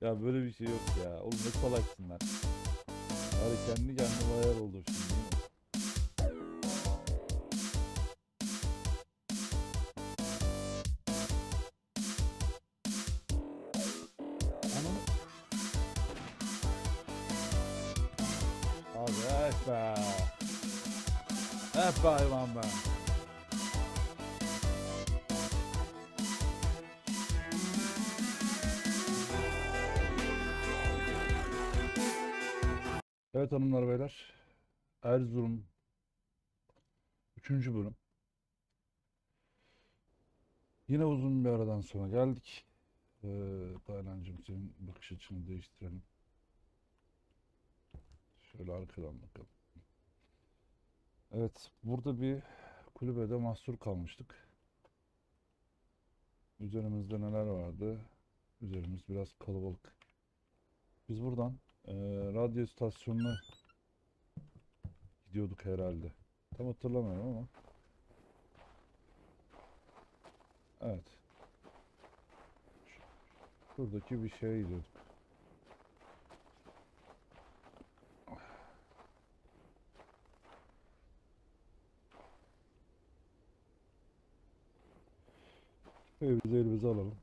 Ya böyle bir şey yok ya. Oğlum ne salaksın lan. Bari kendi kendime ayar oldum şimdi. Ananı... Abi be. Be hayvan be. Evet hanımlar beyler. Erzurum üçüncü bölüm. Yine uzun bir aradan sonra geldik. Taylancığım senin bakış açını değiştirelim. Şöyle arkadan bakalım. Evet, burada bir kulübede mahsur kalmıştık. Üzerimizde neler vardı? Üzerimiz biraz kalabalık. Biz buradan radyo istasyonuna gidiyorduk herhalde. Tam hatırlamıyorum ama. Evet. Şuradaki bir şeye gidiyorduk. Evimizi elimize alalım.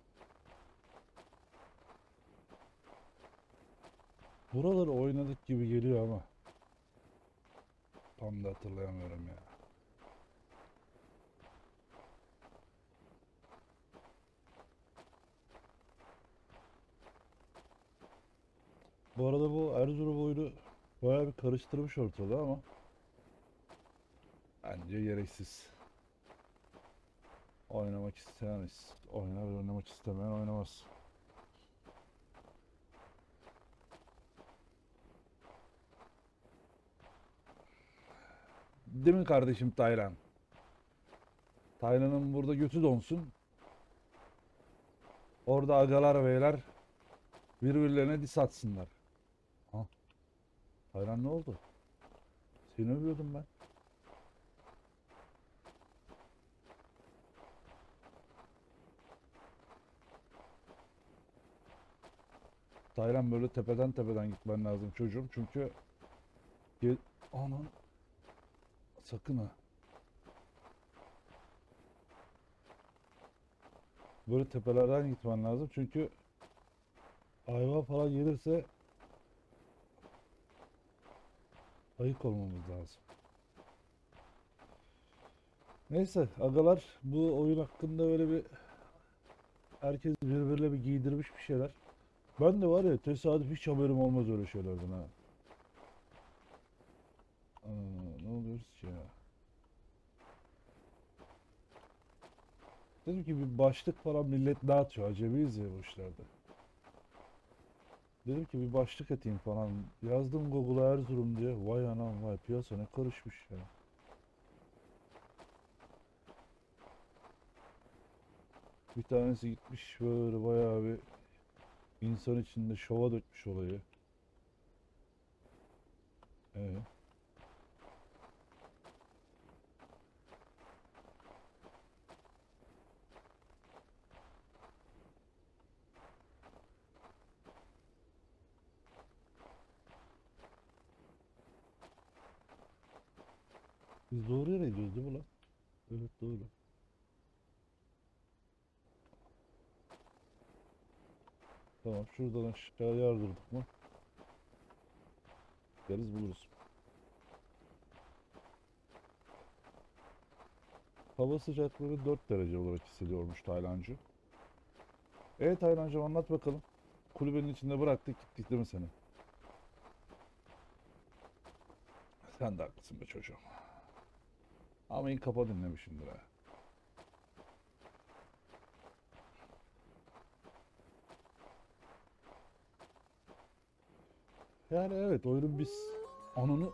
Buraları oynadık gibi geliyor ama tam da hatırlayamıyorum ya. Bu arada bu Erzurum oyunu bayağı bir karıştırmış ortalığı ama bence gereksiz. Oynamak isteyen oynar, oynamak istemeyen oynamaz. Değil mi kardeşim Taylan? Taylan'ın burada götü donsun. Orada agalar beyler birbirlerine diss atsınlar. Ha, Taylan ne oldu? Seni övüyordum ben. Taylan böyle tepeden tepeden gitmen lazım çocuğum çünkü ge- anan sakın ha. Böyle tepelerden gitmen lazım çünkü hayvan falan gelirse ayık olmamız lazım. Neyse agalar bu oyun hakkında öyle bir herkes birbirine bir giydirmiş bir şeyler. Ben de var ya tesadüf hiç haberim olmaz öyle şeylerden ha. Ne oluyoruz ki ya? Dedim ki bir başlık falan millet dağıtıyor. Acemiyiz ya bu işlerde. Dedim ki bir başlık atayım falan. Yazdım Google'a Erzurum diye. Vay anam vay piyasa ne karışmış ya. Bir tanesi gitmiş böyle bayağı bir insan içinde şova dökmüş olayı. Ee, Biz doğru yere gidiyoruz değil mi lan? Evet doğru. Tamam şuradan aşağı yardırdık mı? Gideriz buluruz. Hava sıcaklığı 4 derece olarak hissediyormuş Taylancı. Evet Taylancığım anlat bakalım. Kulübenin içinde bıraktık gittik değil mi seni? Sen de haklısın be çocuğum. Ama in kafa dinlemişimdir ha. Yani evet oyunun biz anını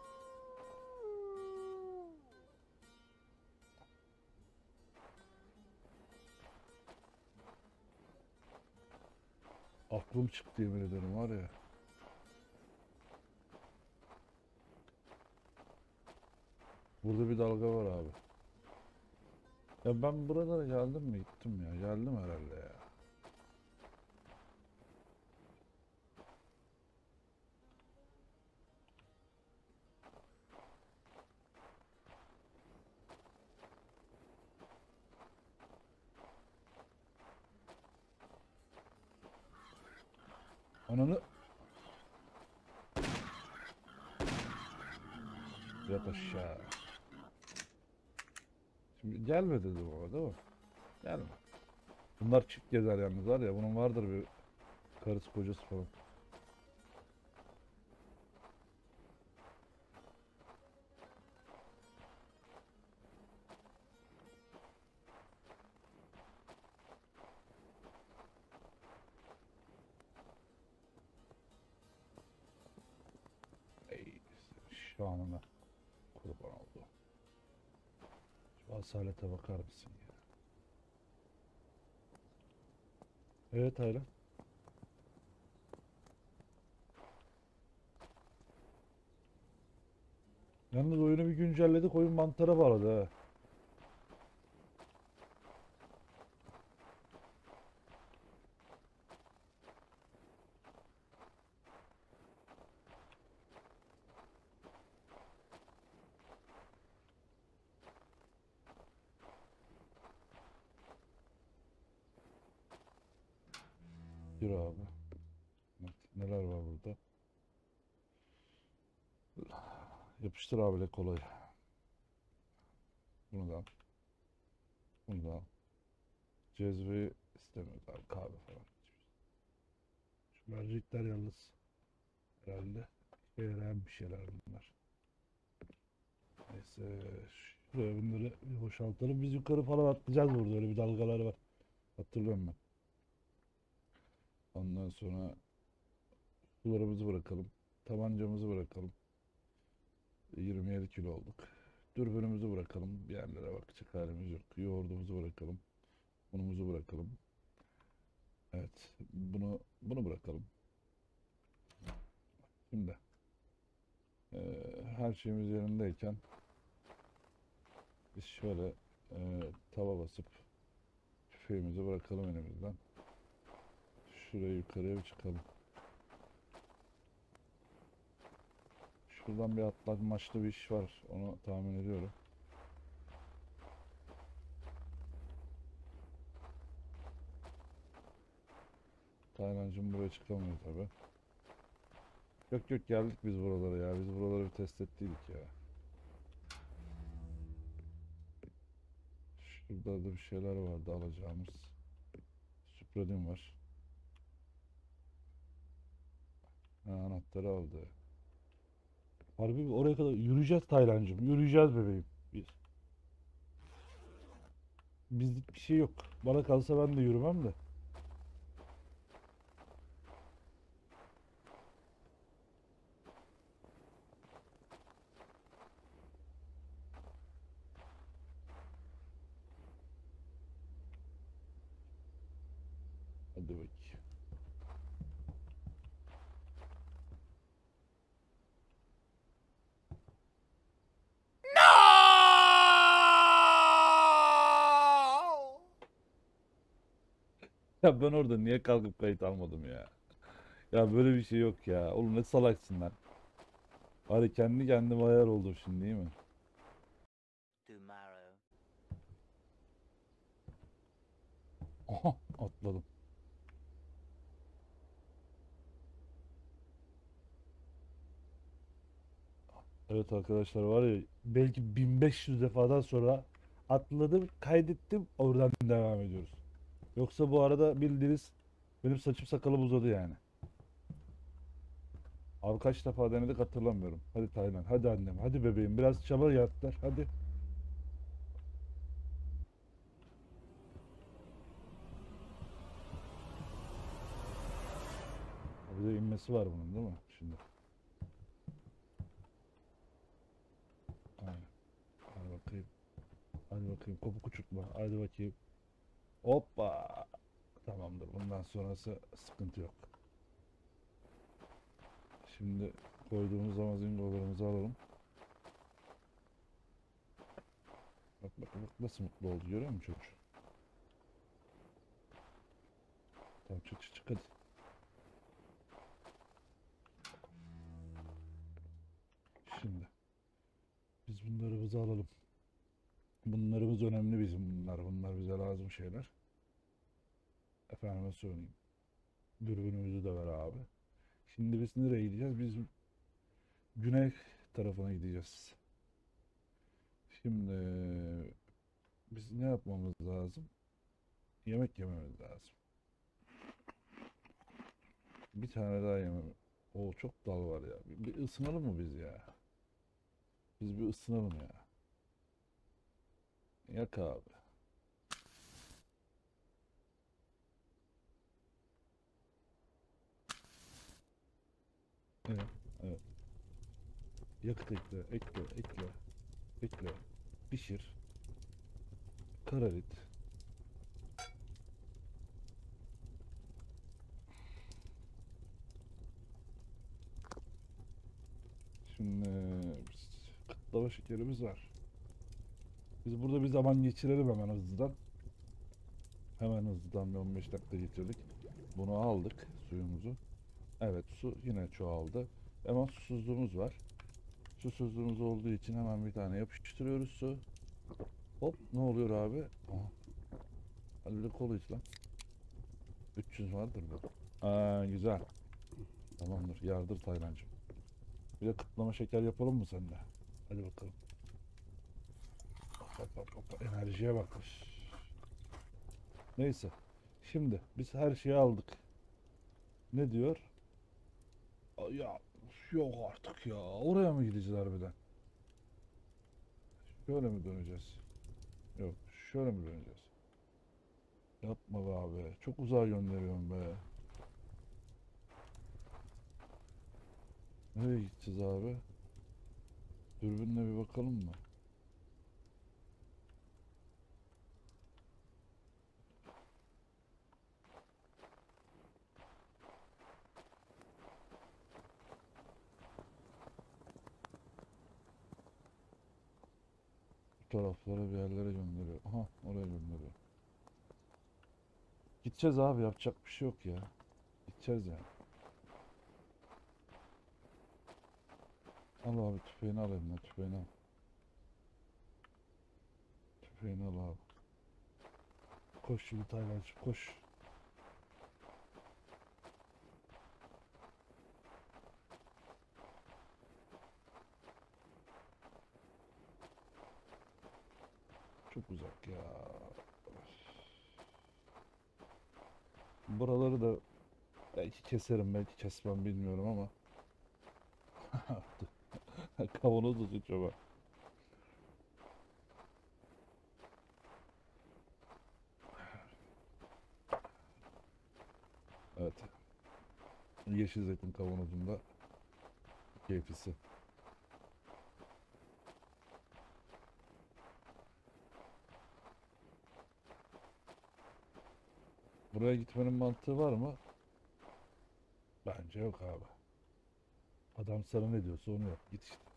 aklım çıktı yemin ederim var ya. Burada bir dalga var abi. Ya ben buralara geldim mi gittim ya. Geldim herhalde ya. Ananı yat aşağı. Şimdi gelme dedim ama değil mi? Gelme. Bunlar çift gezer yalnız var ya. Bunun vardır bir karısı kocası falan. Ey şanına kurban oldu. Şu asalete bakar mısın ya? Evet Ayla. Yalnız oyunu bir güncelledik. Oyun mantara bağladı ha. Yürü abi. Evet, neler var burada? Yapıştır abiyle kolayı. Bunu da al. Bunu da al. Cezveyi istemiyoruz abi. Kahve falan. Şu mercekler yalnız. Herhalde işe yarayan bir şeyler bunlar. Neyse. Şuraya bunları bir boşaltalım. Biz yukarı falan atlayacağız burada. Öyle bir dalgalar var. Hatırlıyorum ben. Ondan sonra sularımızı bırakalım. Tabancamızı bırakalım. 27 kilo olduk. Dürbünümüzü bırakalım. Bir yerlere bakacak halimiz yok. Yoğurdumuzu bırakalım. Unumuzu bırakalım. Evet. Bunu bırakalım. Şimdi her şeyimiz yerindeyken biz şöyle tava basıp tüfeğimizi bırakalım elimizden. Şuraya yukarıya bir çıkalım. Şuradan bir atlanmaçlı bir iş var. Onu tahmin ediyorum. Taylancım buraya çıkamıyor tabi. Yok yok geldik biz buralara ya. Biz buraları bir test ettiydik ya. Şurada da bir şeyler vardı alacağımız. Süpradin var. Ha, anahtarı aldı. Harbi oraya kadar yürüyeceğiz Taylancım. Yürüyeceğiz bebeğim. Biz. Bizlik bir şey yok. Bana kalsa ben de yürümem de. Hadi bakayım. Ya ben orada niye kalkıp kayıt almadım ya? Ya böyle bir şey yok ya. Oğlum ne salaksın lan. Bari kendi kendime ayar oldum şimdi değil mi? Tomorrow. Aha atladım. Evet arkadaşlar var ya belki 1500 defadan sonra atladım kaydettim oradan devam ediyoruz. Yoksa bu arada bildiğiniz benim saçım sakalım uzadı yani. Abi kaç defa denedik hatırlamıyorum. Hadi Taylan hadi annem hadi bebeğim biraz çaba yaptılar hadi. Bir de inmesi var bunun değil mi? Şimdi. Aynen. Hadi bakayım. Hadi bakayım kopuk uçurtma. Hadi bakayım. Hoppa. Tamamdır. Bundan sonrası sıkıntı yok. Şimdi koyduğumuz amazingolarımızı alalım. Bak bak bak nasıl mutlu oldu görüyor musun çocuk? Tamam çık çık çık hadi. Şimdi biz bunlarımızı alalım. Bunlarımız önemli bizim bunlar. Bunlar bize lazım şeyler. Efendime söyleyeyim. Dürbünümüzü de ver abi. Şimdi biz nereye gideceğiz? Biz güney tarafına gideceğiz. Şimdi biz ne yapmamız lazım? Yemek yememiz lazım. Bir tane daha yemem. O çok dal var ya. Bir ısınalım mı biz ya? Biz bir ısınalım ya. Yak abi. Evet, evet. Yakıt ekle, ekle, ekle, ekle. Pişir. Karalit. Şimdi kıtlama şekerimiz var. Biz burada bir zaman geçirelim hemen hızlıdan. Hemen hızlıdan bir 15 dakika geçirdik. Bunu aldık suyumuzu. Evet, su yine çoğaldı. Ama susuzluğumuz var. Susuzluğumuz olduğu için hemen bir tane yapıştırıyoruz su. Hop, ne oluyor abi? Aha, hadi bir de kola iç lan. 300 vardır bu. Aa, güzel. Tamamdır, yardır Taylancığım. Bir de kıtlama şeker yapalım mı sende? Hadi bakalım. Hop hop hop, enerjiye bak. Neyse. Şimdi biz her şeyi aldık. Ne diyor? Ya yok artık ya. Oraya mı gideceğiz harbiden? Şöyle mi döneceğiz? Yok. Şöyle mi döneceğiz? Yapma be abi. Çok uzağa gönderiyorum be. Nereye gideceğiz abi? Dürbünle bir bakalım mı? Bu taraflara bir yerlere gönderiyor. Aha, oraya gönderiyor. Gideceğiz abi, yapacak bir şey yok ya. Gideceğiz yani. Al abi, tüfeğini al eline, tüfeğini al. Tüfeğini al abi. Koş şimdi Taylancığım, koş. Çok uzak ya. Buraları da belki keserim, belki kesmem bilmiyorum ama. Kavanoz da sıçrama. Evet. Yeşil zeytin kavanozunda keyfisi. Buraya gitmenin mantığı var mı? Bence yok abi. Adam sana ne diyorsa onu yap. Git işte.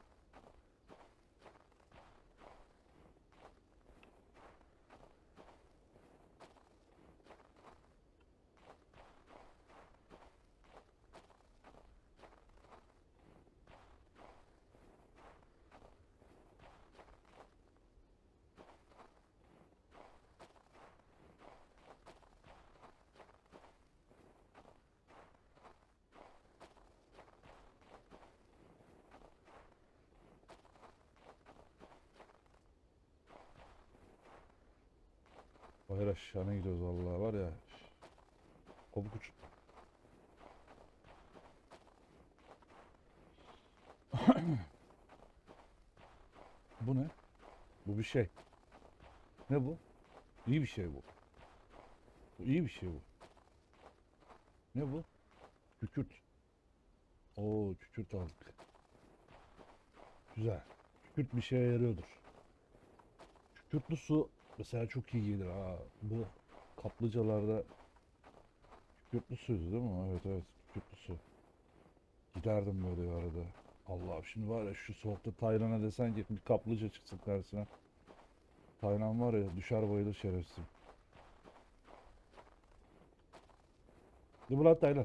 Bayır aşağına gidiyoruz vallahi var ya. Kopuk uç. Bu ne? Bu bir şey. Ne bu? İyi bir şey bu. Bu iyi bir şey bu. Ne bu? Kükürt. Oo, kükürt aldık. Güzel. Kükürt bir şeye yarıyordur. Kükürtlü su mesela çok iyi gelir ha. Bu kaplıcalarda kükürtlü suydu değil mi? Evet evet, kükürtlü su. Giderdim böyle arada. Allah'ım, şimdi var ya şu soğukta Taylan'a desen ki bir kaplıca çıksın karşısına. Taylan var ya, düşer bayılır şerefsiz. Değil mi lan Taylan?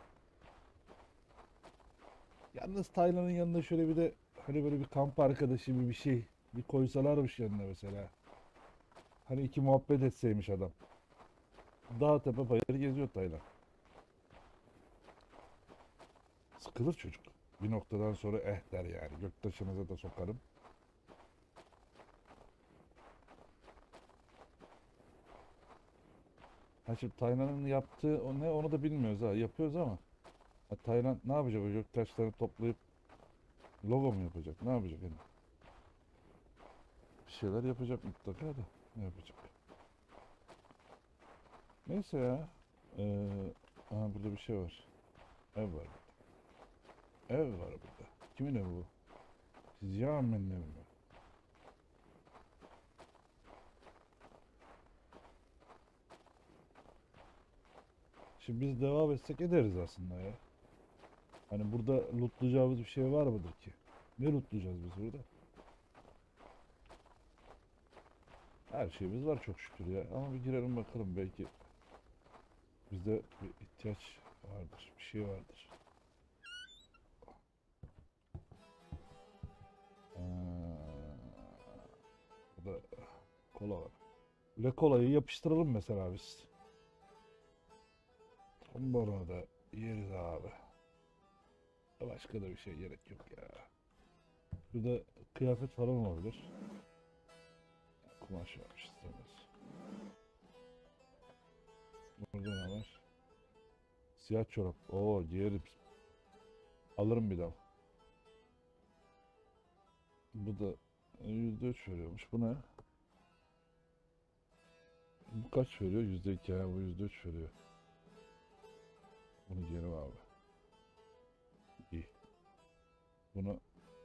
Yalnız Taylan'ın yanında şöyle bir de hani böyle bir kamp arkadaşı bir şey bir koysalarmış yanına mesela. Hani iki muhabbet etseymiş adam. Dağ tepe bayır geziyor Taylan. Sıkılır çocuk. Bir noktadan sonra der yani. Göktaşınıza da sokarım. Ha şimdi Taylan'ın yaptığı o ne onu da bilmiyoruz ha. Yapıyoruz ama. Ha, Taylan ne yapacak o göktaşları toplayıp logo mu yapacak? Ne yapacak yani? Bir şeyler yapacak mutlaka da. Ne yapacak? Neyse ya. Ee, aha burada bir şey var. Ev var. Ev var burada. Kimin evi bu? Ziya Ahmet'in evi mi? Şimdi biz devam etsek ederiz aslında ya. Hani burada lootlayacağımız bir şey var mıdır ki? Ne lootlayacağız biz burada? Her şeyimiz var çok şükür ya. Ama bir girelim bakalım belki bizde bir ihtiyaç vardır. Bir şey vardır. Burada kola var. Le kolayı yapıştıralım mesela biz. Ondan da yeriz abi. Başka da bir şey gerek yok ya. Burada kıyafet falan olabilir. Kumaş varmış istemez. Burada ne var? Siyah çorap. Oo giyerim. Alırım bir daha. Bu da %3 veriyormuş. Bu ne? Bu kaç veriyor? %2 ha bu %3 veriyor. Bunu giyelim abi. İyi. Bunu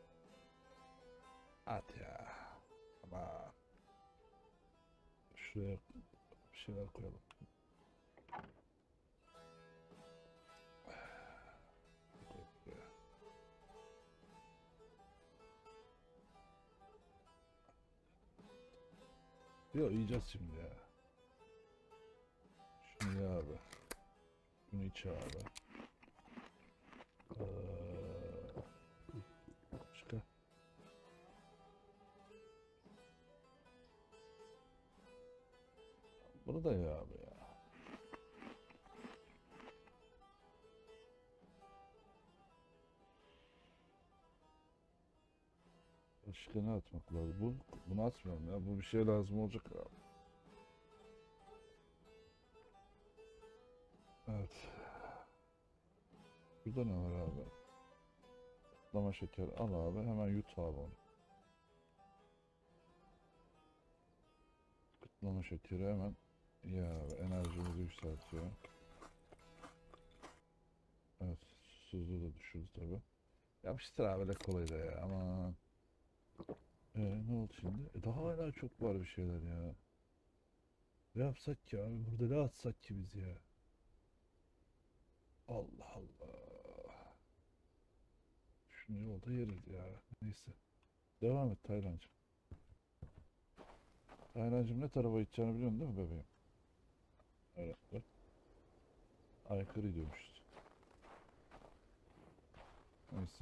at ya. Ama şuraya bir şeyler koyalım. Yok yiyeceğiz şimdi ya. Şunu ye abi. Bunu iç abi. Başka. Bunu da ye abi ya. Başka ne atmak lazım? Bunu atmıyorum ya. Bu bir şey lazım olacak abi. Evet. Burada ne var abi? Kutlama şeker al abi. Hemen yut abi onu. Kutlama şekeri hemen ye abi. Enerjimizi yükseltiyor. Evet. Susuzluğu da düşürdü tabi. Yapıştır abi de kolayı da ya. Aman. Ne oldu şimdi? Daha hala çok var bir şeyler ya. Ne yapsak ki abi? Burada ne atsak ki biz ya? Allah Allah. Şunu yolda yeriz ya. Neyse. Devam et Taylancığım. Taylancığım ne tarafa gideceğini biliyorsun değil mi bebeğim? Evet bak. Aykırı gidiyormuşuz. Neyse.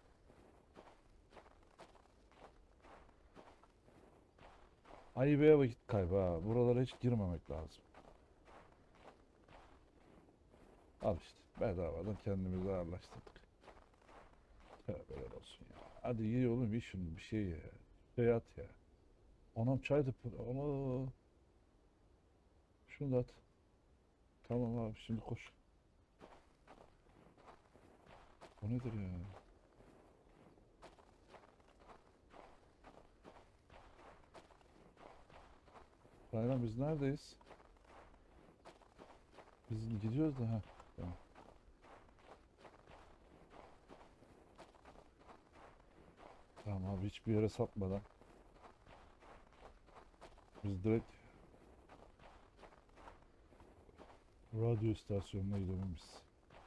Ayıbeye vakit kaybı ha. Buralara hiç girmemek lazım. Al işte. Bedavadan kendimizi ağırlaştırdık. Tövbeler olsun ya. Hadi ye oğlum ye şunu bir şey ye. Şey at ya. Anam çay da ana. Şunu da at. Tamam abi şimdi koş. O nedir ya? Bayram biz neredeyiz? Biz gidiyoruz da ha. Tamam. Tamam abi hiçbir yere sapmadan. Biz direkt radyo istasyonuna gidelim biz.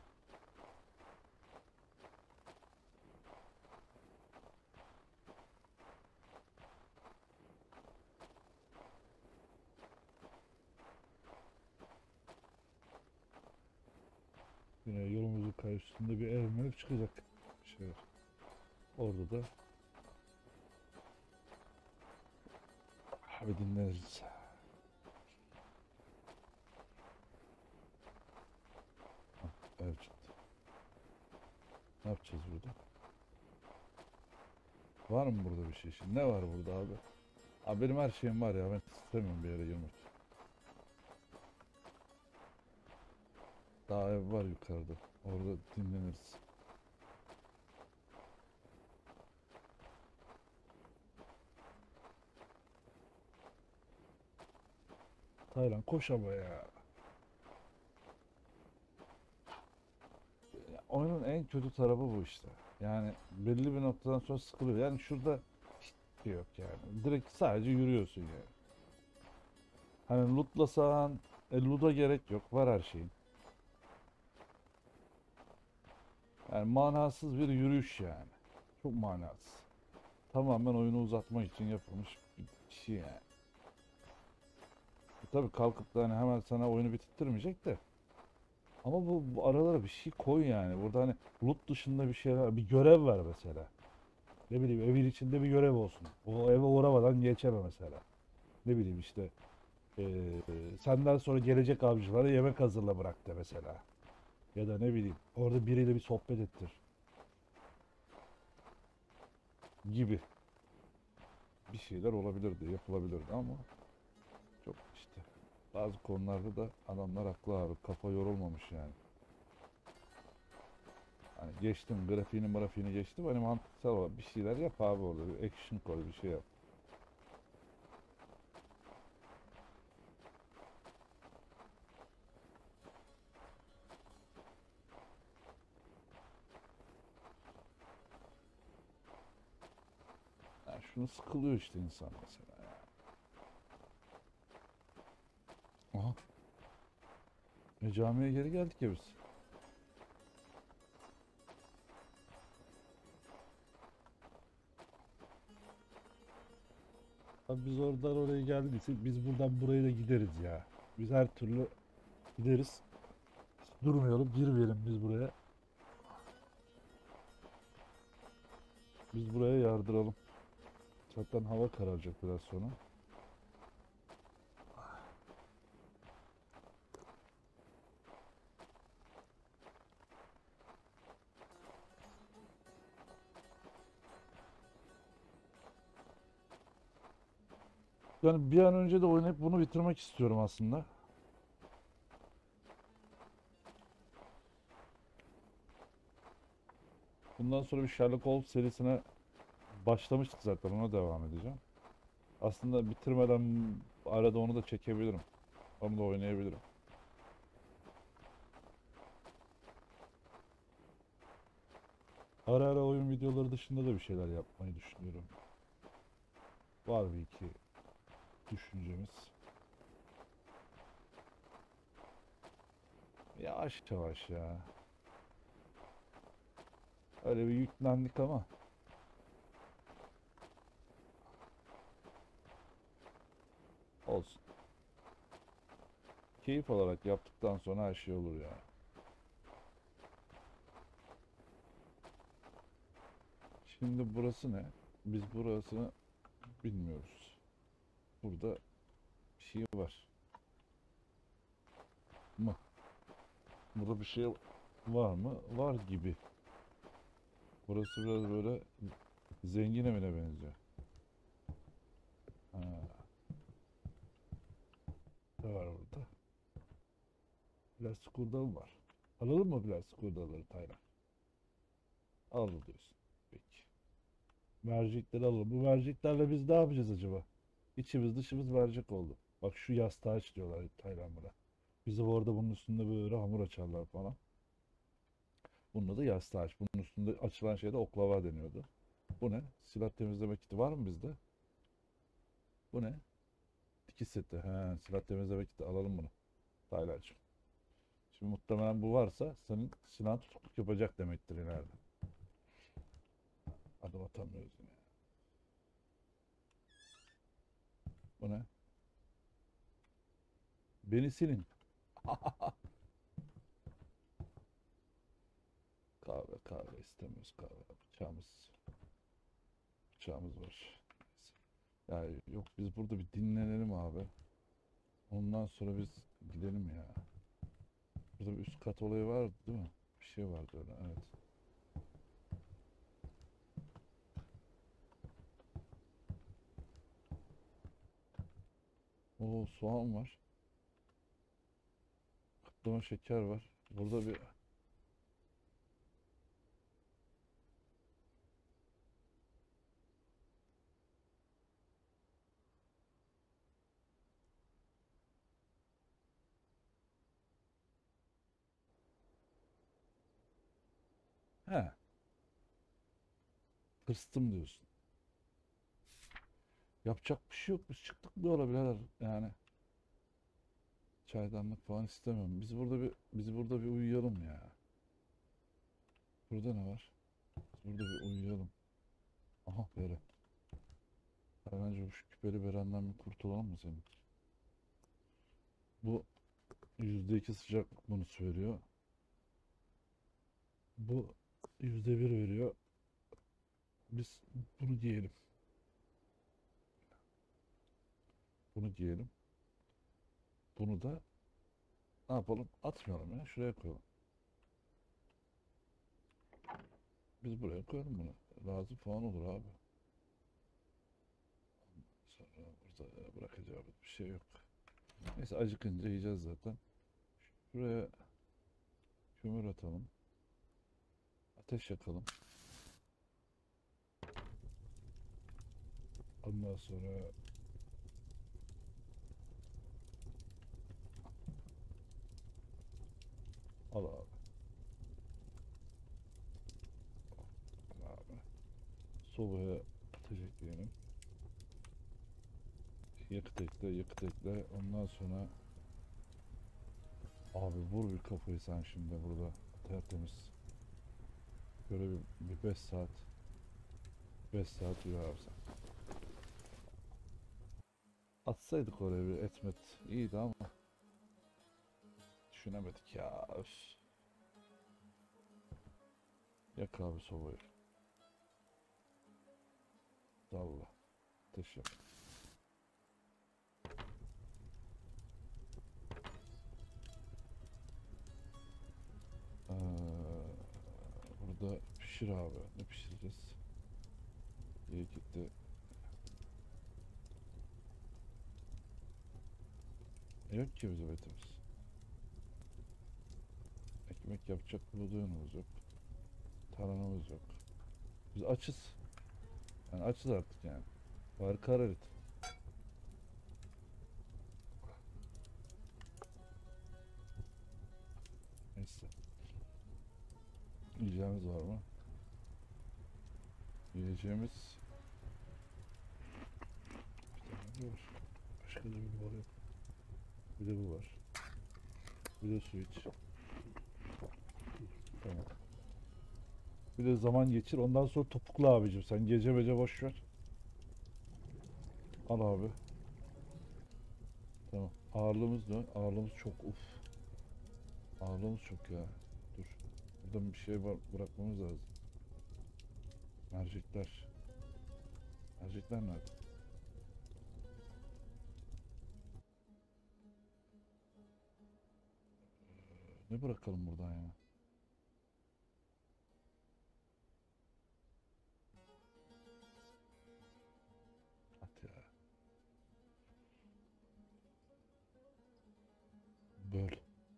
Yine yolumuzun karşısında bir ev çıkacak. Bir şey var. Orada da abi dinleriz. Ev çıktı. Ne yapacağız burada? Var mı burada bir şey şimdi? Ne var burada abi? Abi benim her şeyim var ya. Ben istemiyorum bir yere girmek. Daha ev var yukarıda. Orada dinleniriz. Taylan koş ama ya. Oyunun en kötü tarafı bu işte. Yani belli bir noktadan sonra sıkılıyor. Yani şurada hiçbir şey yok yani. Direkt sadece yürüyorsun yani. Hani lootlasan, loot'a gerek yok. Var her şeyin. Yani manasız bir yürüyüş yani. Çok manasız. Tamamen oyunu uzatmak için yapılmış bir şey yani. Tabii kalkıp da hani hemen sana oyunu bitirtmeyecek de. Ama bu aralara bir şey koy yani. Burada hani loot dışında bir şeyler, bir görev ver mesela. Ne bileyim evin içinde bir görev olsun. O eve uğramadan geçeme mesela. Ne bileyim işte senden sonra gelecek avcılara yemek hazırla bırak de mesela. Ya da ne bileyim orada biriyle bir sohbet ettir gibi bir şeyler olabilirdi, yapılabilirdi ama çok işte bazı konularda da adamlar haklı abi. Kafa yorulmamış yani. Hani geçtim grafiğini geçtim. Hani mantıksal olarak bir şeyler yap abi orada. Bir action koy bir şey yap. Yani şunu sıkılıyor işte insan mesela ya. Aha. Camiye geri geldik ya biz. Abi biz oradan oraya geldiysek biz buradan buraya da gideriz ya. Biz her türlü gideriz. Durmayalım, girmeyelim biz buraya. Biz buraya yardıralım. Zaten hava kararacak biraz sonra. Yani bir an önce de oynayıp bunu bitirmek istiyorum aslında. Bundan sonra bir Sherlock Holmes serisine başlamıştık zaten ona devam edeceğim. Aslında bitirmeden arada onu da çekebilirim. Onu da oynayabilirim. Ara ara oyun videoları dışında da bir şeyler yapmayı düşünüyorum. Var bir iki düşüncemiz. Yavaş yavaş ya. Öyle bir yüklendik ama olsun. Keyif alarak yaptıktan sonra her şey olur ya. Şimdi burası ne? Biz burasını bilmiyoruz. Burada bir şey var mı? Burada bir şey var mı? Var gibi. Burası biraz böyle zengin evine benziyor. Ha, ne var burada? Plastik hurda mı var? Alalım mı plastik hurdaları Taylan? Al diyorsun. Peki. Mercekleri alalım. Bu merceklerle biz ne yapacağız acaba? İçimiz dışımız mercek oldu. Bak şu yastığı aç diyorlar Taylan buna. Bizi orada bunun üstünde böyle hamur açarlar falan. Bunun adı yastığı aç. Bunun üstünde açılan şey de oklava deniyordu. Bu ne? Silah temizleme kiti var mı bizde? Bu ne? Dikiş seti. He, silah temizleme kiti alalım bunu. Taylancığım. Şimdi muhtemelen bu varsa senin silahın tutukluk yapacak demektir ileride. Adım atamıyoruz yine. Bu ne? Beni silin. Kahve kahve istemiyoruz kahve. Bıçağımız var. Neyse. Ya yok biz burada bir dinlenelim abi. Ondan sonra biz gidelim ya. Burada bir üst kat olayı vardı değil mi? Bir şey vardı öyle evet. O soğan var. Kaplama şeker var. Burada bir he, tırstım diyorsun. Yapacak bir şey yok. Biz çıktık bir olabilir yani. Çaydanlık falan istemem. Biz burada bir uyuyalım ya. Burada ne var? Biz burada bir uyuyalım. Aha bere. Bence bu şu küpeli berenden bir kurtulalım mı senin? Bu %2 sıcaklık bonusu veriyor. Bu %1 veriyor. Biz bunu giyelim. Bunu giyelim. Bunu da ne yapalım? Atmayalım ya. Şuraya koyalım. Biz buraya koyalım bunu. Lazım falan olur abi. Sonra burada bırakacağımız bir şey yok. Neyse acıkınca yiyeceğiz zaten. Şuraya kömür atalım. Ateş yakalım. Ondan sonra al abi. Al abi. Sobaya ateş ekleyelim. Yakıt ekle, yakıt ekle. Ondan sonra abi vur bir kafayı sen şimdi burada. Tertemiz. Böyle bir 5 saat. 5 saat uyuyor abi sen. Atsaydık oraya bir etmet. İyiydi ama düşünemedik ya. Üf. Yak abi sobayı. Dalla. Ateş yak. Burada pişir abi. Ne pişireceğiz? İyi gitti. Yok ki bizim etimiz. Ekmek yapacak buğdayımız yok. Tarhanamız yok. Biz açız. Yani açız artık yani. Bari kararit. Neyse. Yiyeceğimiz var mı? Yiyeceğimiz bir tane var. Başka da bir var yok. Bir de bu var. Bir de su iç. Tamam. Bir de zaman geçir. Ondan sonra topukla abicim. Sen gece bece boş ver. Al abi. Tamam. Ağırlığımız ne? Ağırlığımız çok. Uf. Ağırlığımız çok ya. Dur. Buradan bir şey var, bırakmamız lazım. Mercekler. Mercekler nerede? Ne bırakalım buradan ya? At ya. Böl.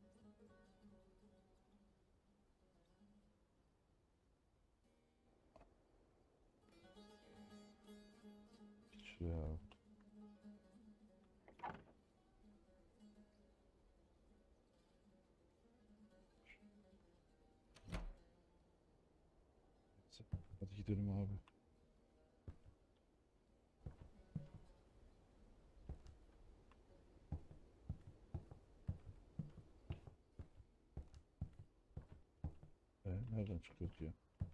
Git şuraya abi. Hadi gidelim abi. Nereden çıkıyor ki ya?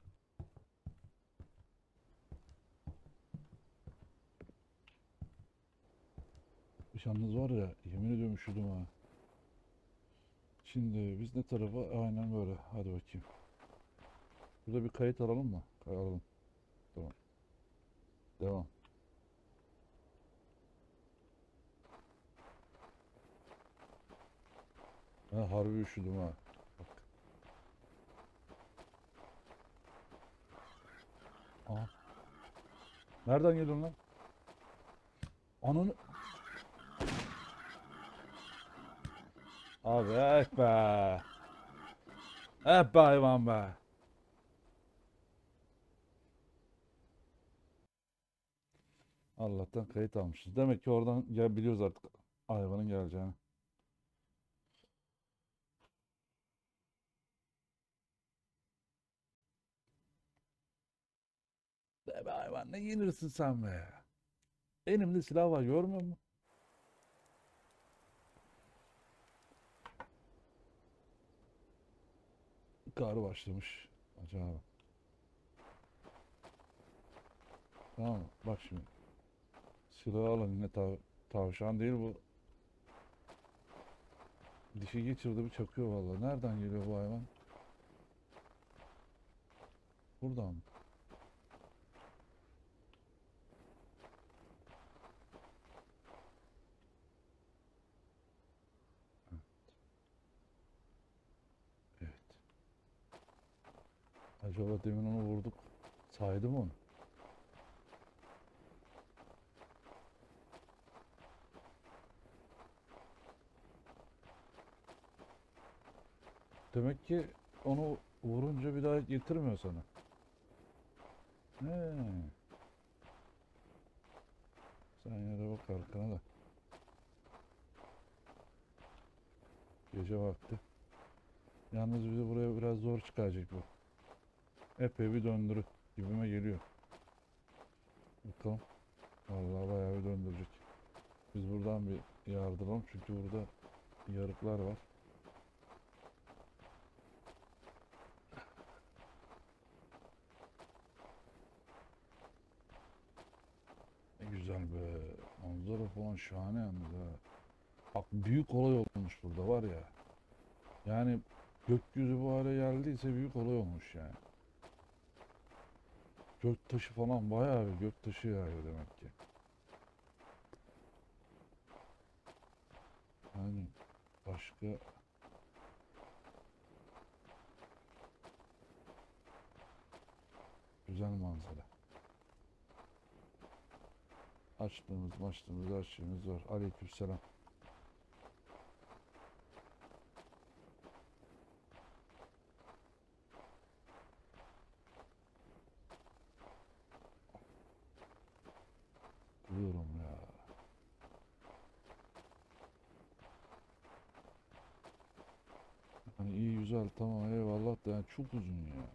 Yalnız var ya, yemin ediyorum üşüdüm ha. Şimdi biz ne tarafa? Aynen böyle. Hadi bakayım. Burada bir kayıt alalım mı? Alalım. Tamam. Devam. Ha, harbi üşüdüm ha. Bak. Aha. Nereden geliyorsun lan? Ananı... Abi be. Be hayvan be. Allah'tan kayıt almışız. Demek ki oradan gel biliyoruz artık hayvanın geleceğini. Be hayvan ne yenirsin sen be. Elimde silah var görmüyor musun? Kar başlamış. Acaba. Tamam mı? Bak şimdi. Silahı alın yine tavşan değil bu. Dişi geçirdi bir çakıyor vallahi. Nereden geliyor bu hayvan? Buradan mı? Evet. Acaba demin onu vurduk. Saydı mı onu? Demek ki onu vurunca bir daha getirmiyor sana. He. Sen yere bak arkana da. Gece vakti. Yalnız bizi buraya biraz zor çıkaracak bu. Epey bir döndürü gibime geliyor. Bakalım. Vallahi bayağı bir döndürecek. Biz buradan bir yardıralım çünkü burada yarıklar var. Ne güzel be. Manzara falan şahane yalnız ha. Bak büyük olay olmuş burada var ya. Yani gökyüzü bu hale geldiyse büyük olay olmuş yani. Göktaşı falan bayağı bir göktaşı yağıyor demek ki. Yani başka güzel manzara. Açtığımız her şeyimiz var. Aleykümselam. Buyurun ya. Hani iyi güzel tamam eyvallah da yani çok uzun ya.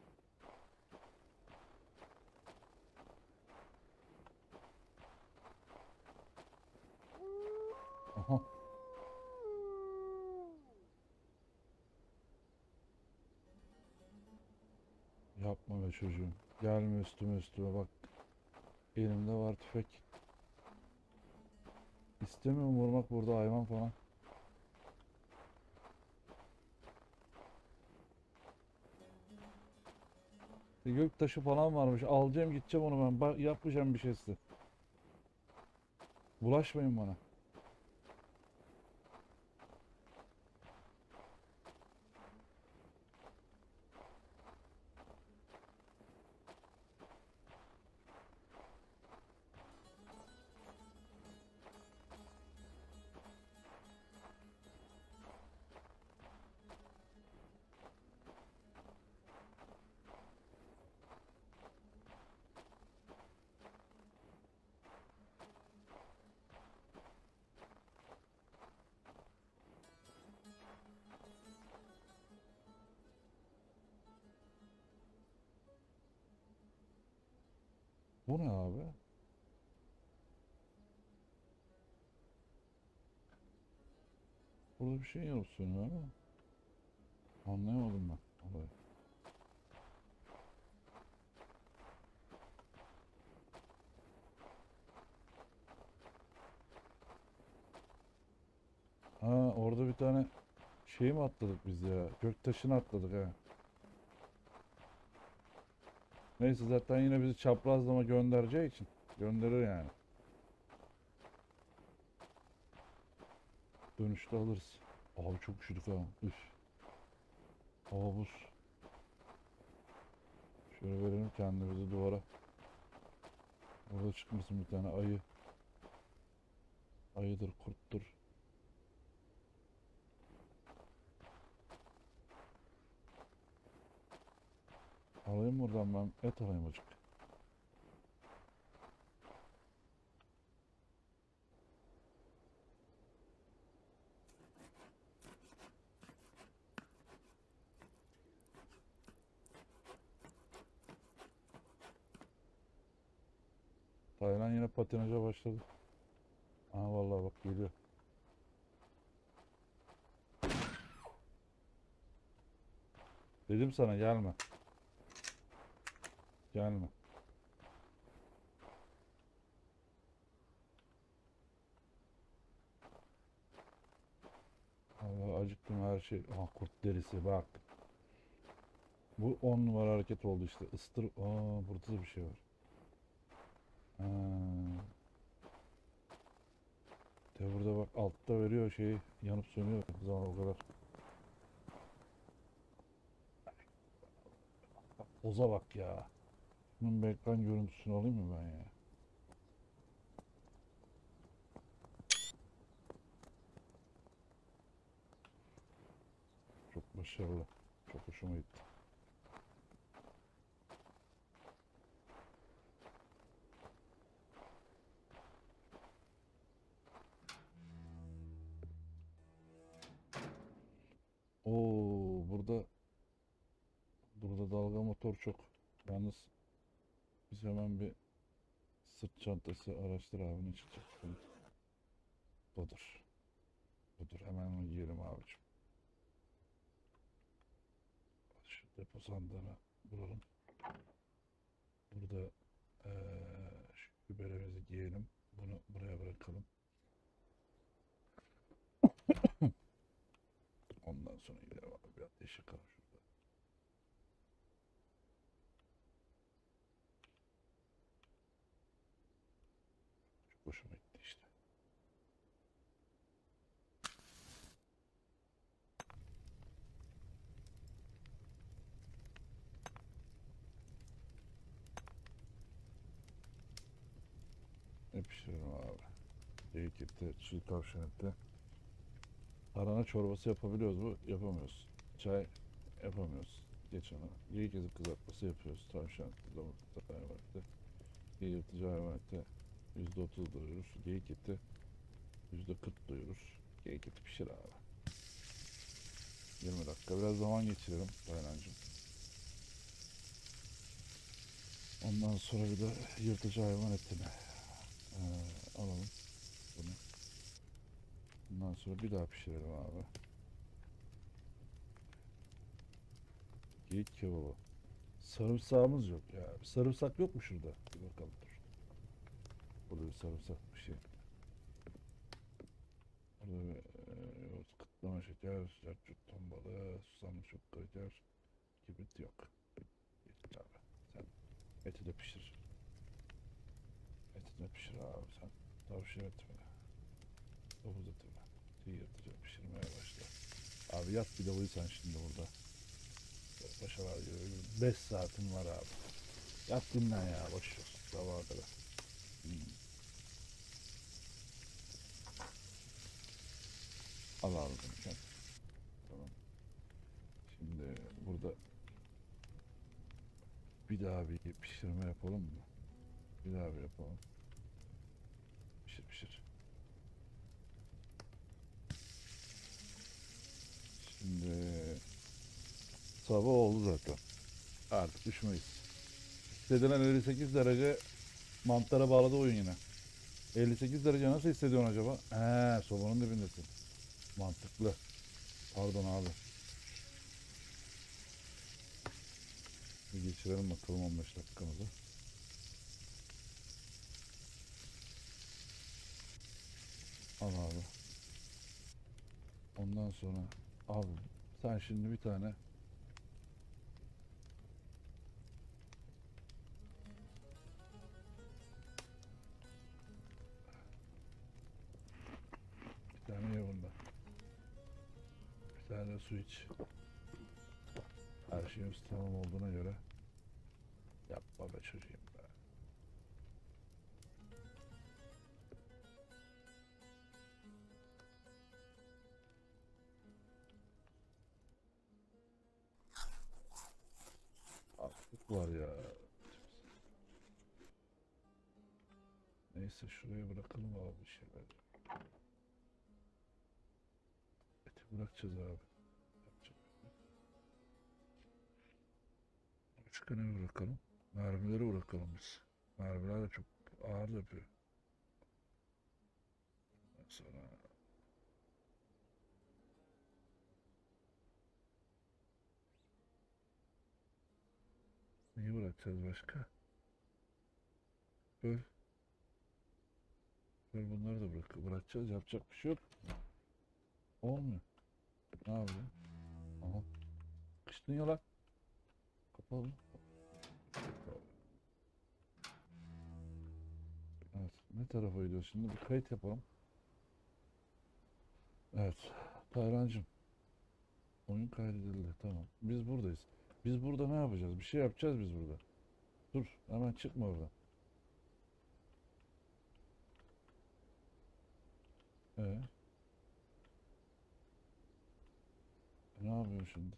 Aha yapma be çocuğum. Gelme üstüme bak. Elimde var tüfek. İstemiyorum vurmak burada hayvan falan. Göktaşı falan varmış. Alacağım gideceğim onu ben. Yapmayacağım bir şey size. Bulaşmayın bana. Bu ne abi? Burada bir şey yapıyorsun ama anlayamadım ben olayı. Ha orada bir tane şey mi atladık biz ya? Göktaşını atladık ha. Neyse zaten yine bizi çaprazlama göndereceği için gönderir yani. Dönüşte alırız. Abi çok üşüdük ha. Üf. Hava buz. Şöyle verelim kendimizi duvara. Orada çıkmasın bir tane ayı. Ayıdır, kurttur. Alayım buradan ben. Et alayım acık. Taylan yine patinaja başladı. Aa vallahi bak geliyor. Dedim sana gelme. Gelme. Allah acıktım her şey. Aha kurt derisi bak. Bu 10 numara hareket oldu işte. Istır. Aa burada da bir şey var. Ha. De burada bak altta veriyor şeyi. Yanıp sönüyor. O zaman o kadar. Oza bak ya. Bunun bir ekran görüntüsünü alayım mı ben ya? Çok başarılı. Çok hoşuma gitti. Oo burada dalga motor çok. Yalnız biz hemen bir sırt çantası araştır abi ne çıkacak. Budur. Budur. Hemen onu giyelim abicim. Şu depo sandığını bulalım. Burada şu biberimizi giyelim. Bunu buraya bırakalım. Ondan sonra gidelim abi. Bir ateş yakalım şurada. Çok hoşuma gitti işte. Ne pişirelim abi? Geyik eti, çiğ tavşan eti. Tarhana çorbası yapabiliyoruz mu? Yapamıyoruz. Çay yapamıyoruz. Geç onu. Geyik eti kızartması yapıyoruz. Tavşan, domuz, hayvan eti. Yırtıcı hayvan eti %30 doyurur. Geyik eti %40 doyurur. Geyik eti pişir abi. 20 dakika. Biraz zaman geçirelim Taylancığım. Ondan sonra bir de yırtıcı hayvan etini alalım. Bunu. Ondan sonra bir daha pişirelim abi. Geyik kebabı. Sarımsağımız yok ya. Bir sarımsak yok mu şurada? Bir bakalım dur. Burada bir sarımsak bir şey. Burada bir yoğurt, kıtlama şeker, serçuk ton balığı, susamlı çok karaciğer, kibrit yok. Yeter abi. Sen eti de pişir. Eti de pişir abi sen. Tavşan eti mi? Domuz eti mi? Çiğ yırtıcı pişirmeye başla. Abi yat bir de uyu sen şimdi burada. Paşalar gibi 5 saatin var abi. Yat dinlen ya boş ver. Sabaha kadar. Hmm. Al abi bunu sen. Tamam. Şimdi burada bir daha bir pişirme yapalım mı? Bir daha bir yapalım. Pişir pişir. Şimdi sabah oldu zaten. Artık düşmeyiz. Hissedilen 58 derece mantara bağladı oyun yine. 58 derece nasıl hissediyorsun acaba? Sobanın dibindesin. Mantıklı. Pardon abi. Bir geçirelim bakalım 15 dakikamızı. Al abi. Ondan sonra abi sen şimdi bir tane ye bunda. Bir tane de su iç. Her şeyimiz tamam olduğuna göre yapma be çocuğum be. Al. var ya. Neyse şuraya bırakalım abi bir şeyler. Eti bırakacağız abi. Yapacak. Başka ne bırakalım? Mermileri bırakalım biz. Mermiler de çok ağır yapıyor. Sonra neyi bırakacağız başka? Öl. Öl bunları da bırakacağız. Yapacak bir şey yok. Olmuyor. Ne yapayım? Aha. Kıştın ya lan. Kapalı. Evet. Ne tarafa gidiyoruz şimdi? Bir kayıt yapalım. Evet. Taylancım. Oyun kaydedildi. Tamam. Biz buradayız. Biz burada ne yapacağız? Bir şey yapacağız biz burada. Dur. Hemen çıkma oradan. Ee, ne yapıyorum şimdi?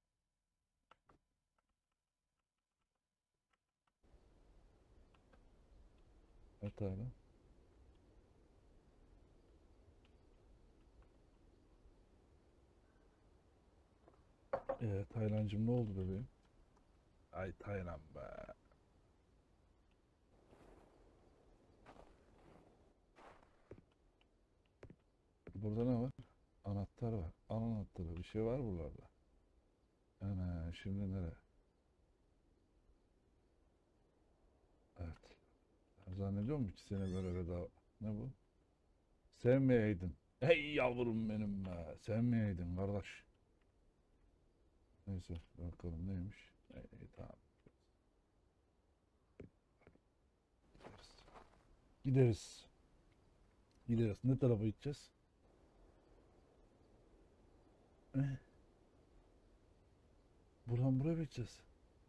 Evet hala. Taylancım ne oldu bebeğim? Ay Taylan be. Burada ne var? Anahtar var. Al anahtarı. Bir şey var buralarda. Ana şimdi nereye? Evet. Ben zannediyorum ki seni böyle veda... Ne bu? Sevmeyeydin. Hey yavrum benim be. Sevmeyeydin kardeş. Neyse bakalım neymiş. Tamam. Gideriz. Gideriz. Gideriz. Ne tarafa gideceğiz? Eh, buradan buraya mı gideceğiz?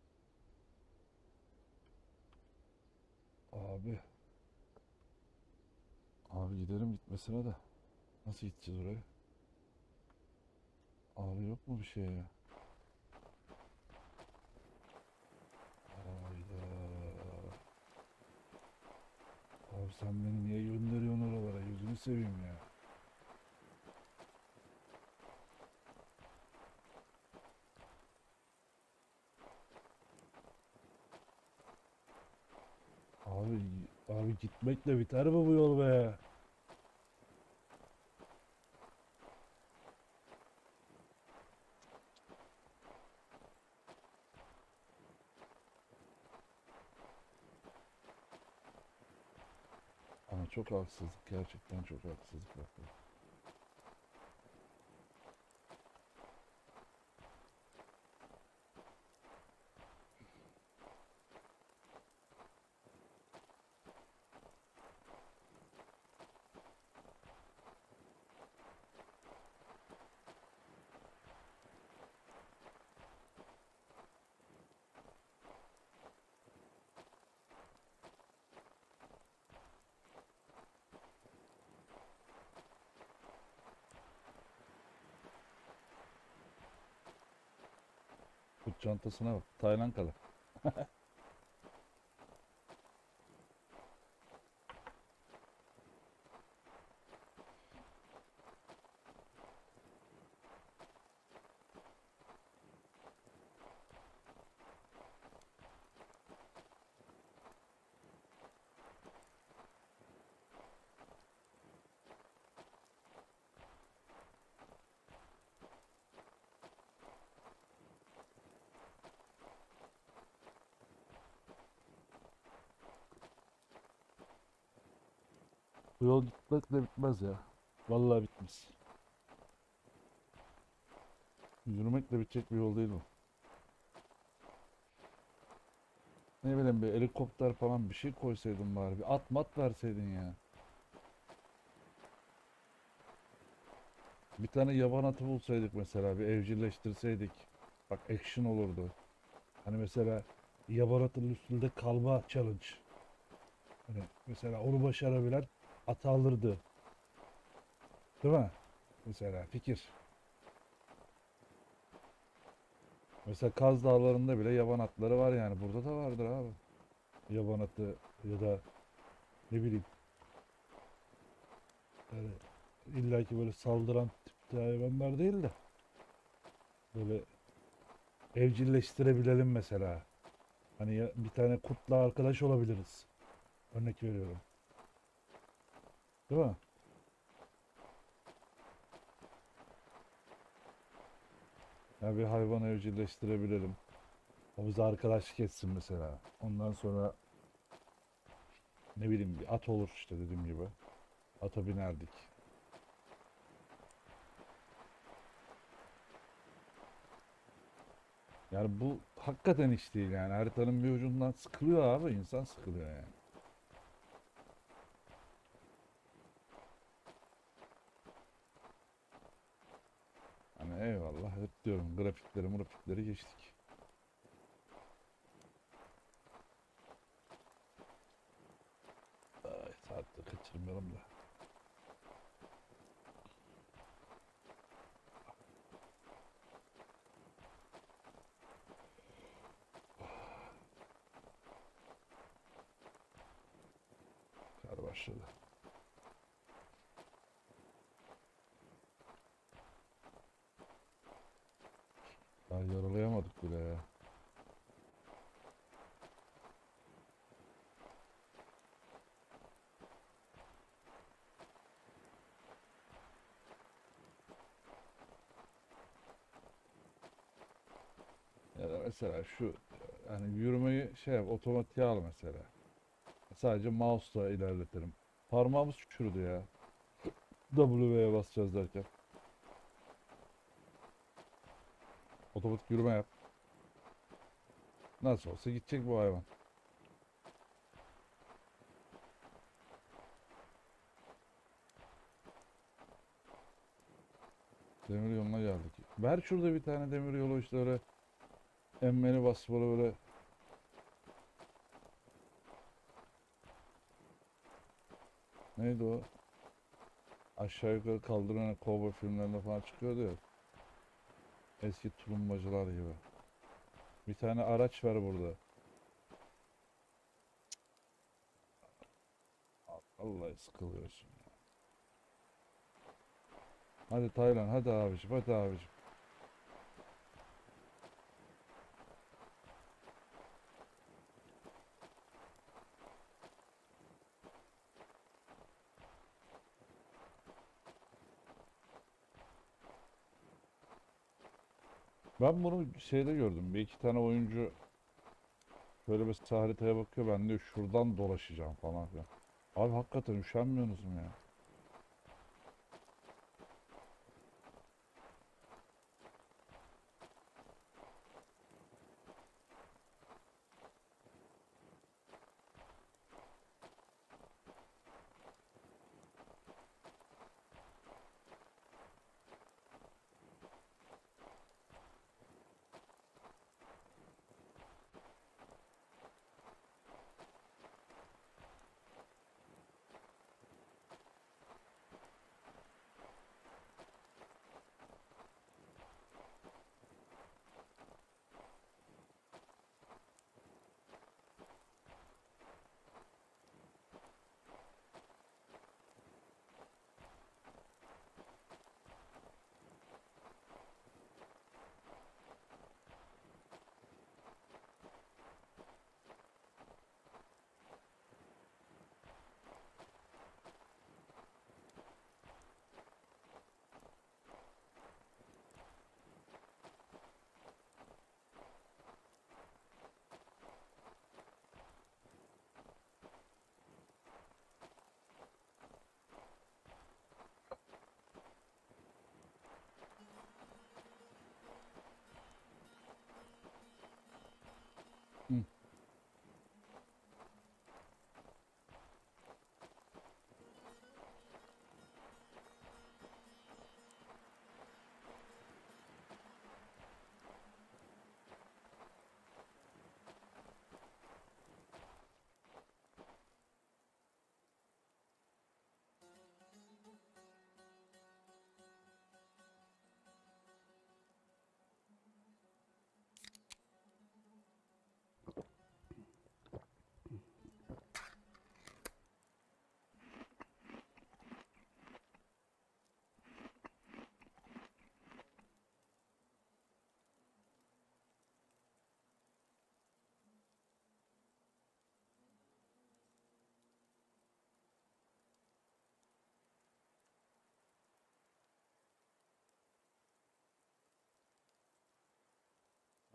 Abi. Abi gidelim gitmesine de. Nasıl gideceğiz oraya? Abi yok mu bir şey ya? Hayda. Abi sen beni niye gönderiyorsun oralara? Yüzünü seveyim ya. Abi, abi gitmekle biter mi bu yol be? Ama çok haksızlık. Gerçekten çok haksızlık. Bak. Bu çantasına bak. Taylankalı. Bu yol gitmekle bitmez ya. Vallahi bitmez. Yürümekle bitecek bir yol değil bu. Ne bileyim bir helikopter falan bir şey koysaydın bari. Bir at mat verseydin ya. Bir tane yaban atı bulsaydık mesela. Bir evcilleştirseydik. Bak action olurdu. Hani mesela yaban atının üstünde kalma challenge. Hani mesela onu başarabilen atı alırdı. Değil mi? Mesela fikir. Mesela Kaz Dağları'nda bile yaban atları var yani. Burada da vardır abi. Yaban atı ya da ne bileyim yani illaki böyle saldıran tipte hayvanlar değil de böyle evcilleştirebilelim mesela. Hani bir tane kurtla arkadaş olabiliriz. Örnek veriyorum. Değil mi? Yani bir hayvan evcilleştirebilelim. O bize arkadaşlık etsin mesela. Ondan sonra ne bileyim bir at olur işte dediğim gibi. Ata binerdik. Yani bu hakikaten iş değil yani. Haritanın bir ucundan sıkılıyor abi. İnsan sıkılıyor yani. Hani eyvallah hep diyorum grafikleri geçtik. Ay, saatte kaçırmayalım da. Kar başladı. Daha yaralayamadık bile ya. Ya da mesela şu hani yürümeyi şey yap, otomatiğe al mesela. Sadece mouse'la ilerletelim. Parmağımız çürüdü ya. W'ye basacağız derken. Otomatik yürüme yap. Nasıl olsa gidecek bu hayvan. Demir yoluna geldik. Ver şurada bir tane demir yolu işte öyle emmeni bas böyle neydi o? Aşağı yukarı kaldıran kovboy filmlerinde falan çıkıyordu ya. Eski tulumbacılar gibi. Bir tane araç ver burada. Vallahi sıkılıyorsun. Hadi Taylan hadi abicim hadi abicim. Ben bunu şeyde gördüm. Bir iki tane oyuncu şöyle bir haritaya bakıyor. Ben diyor şuradan dolaşacağım falan filan. Abi hakikaten üşenmiyorsunuz mu ya?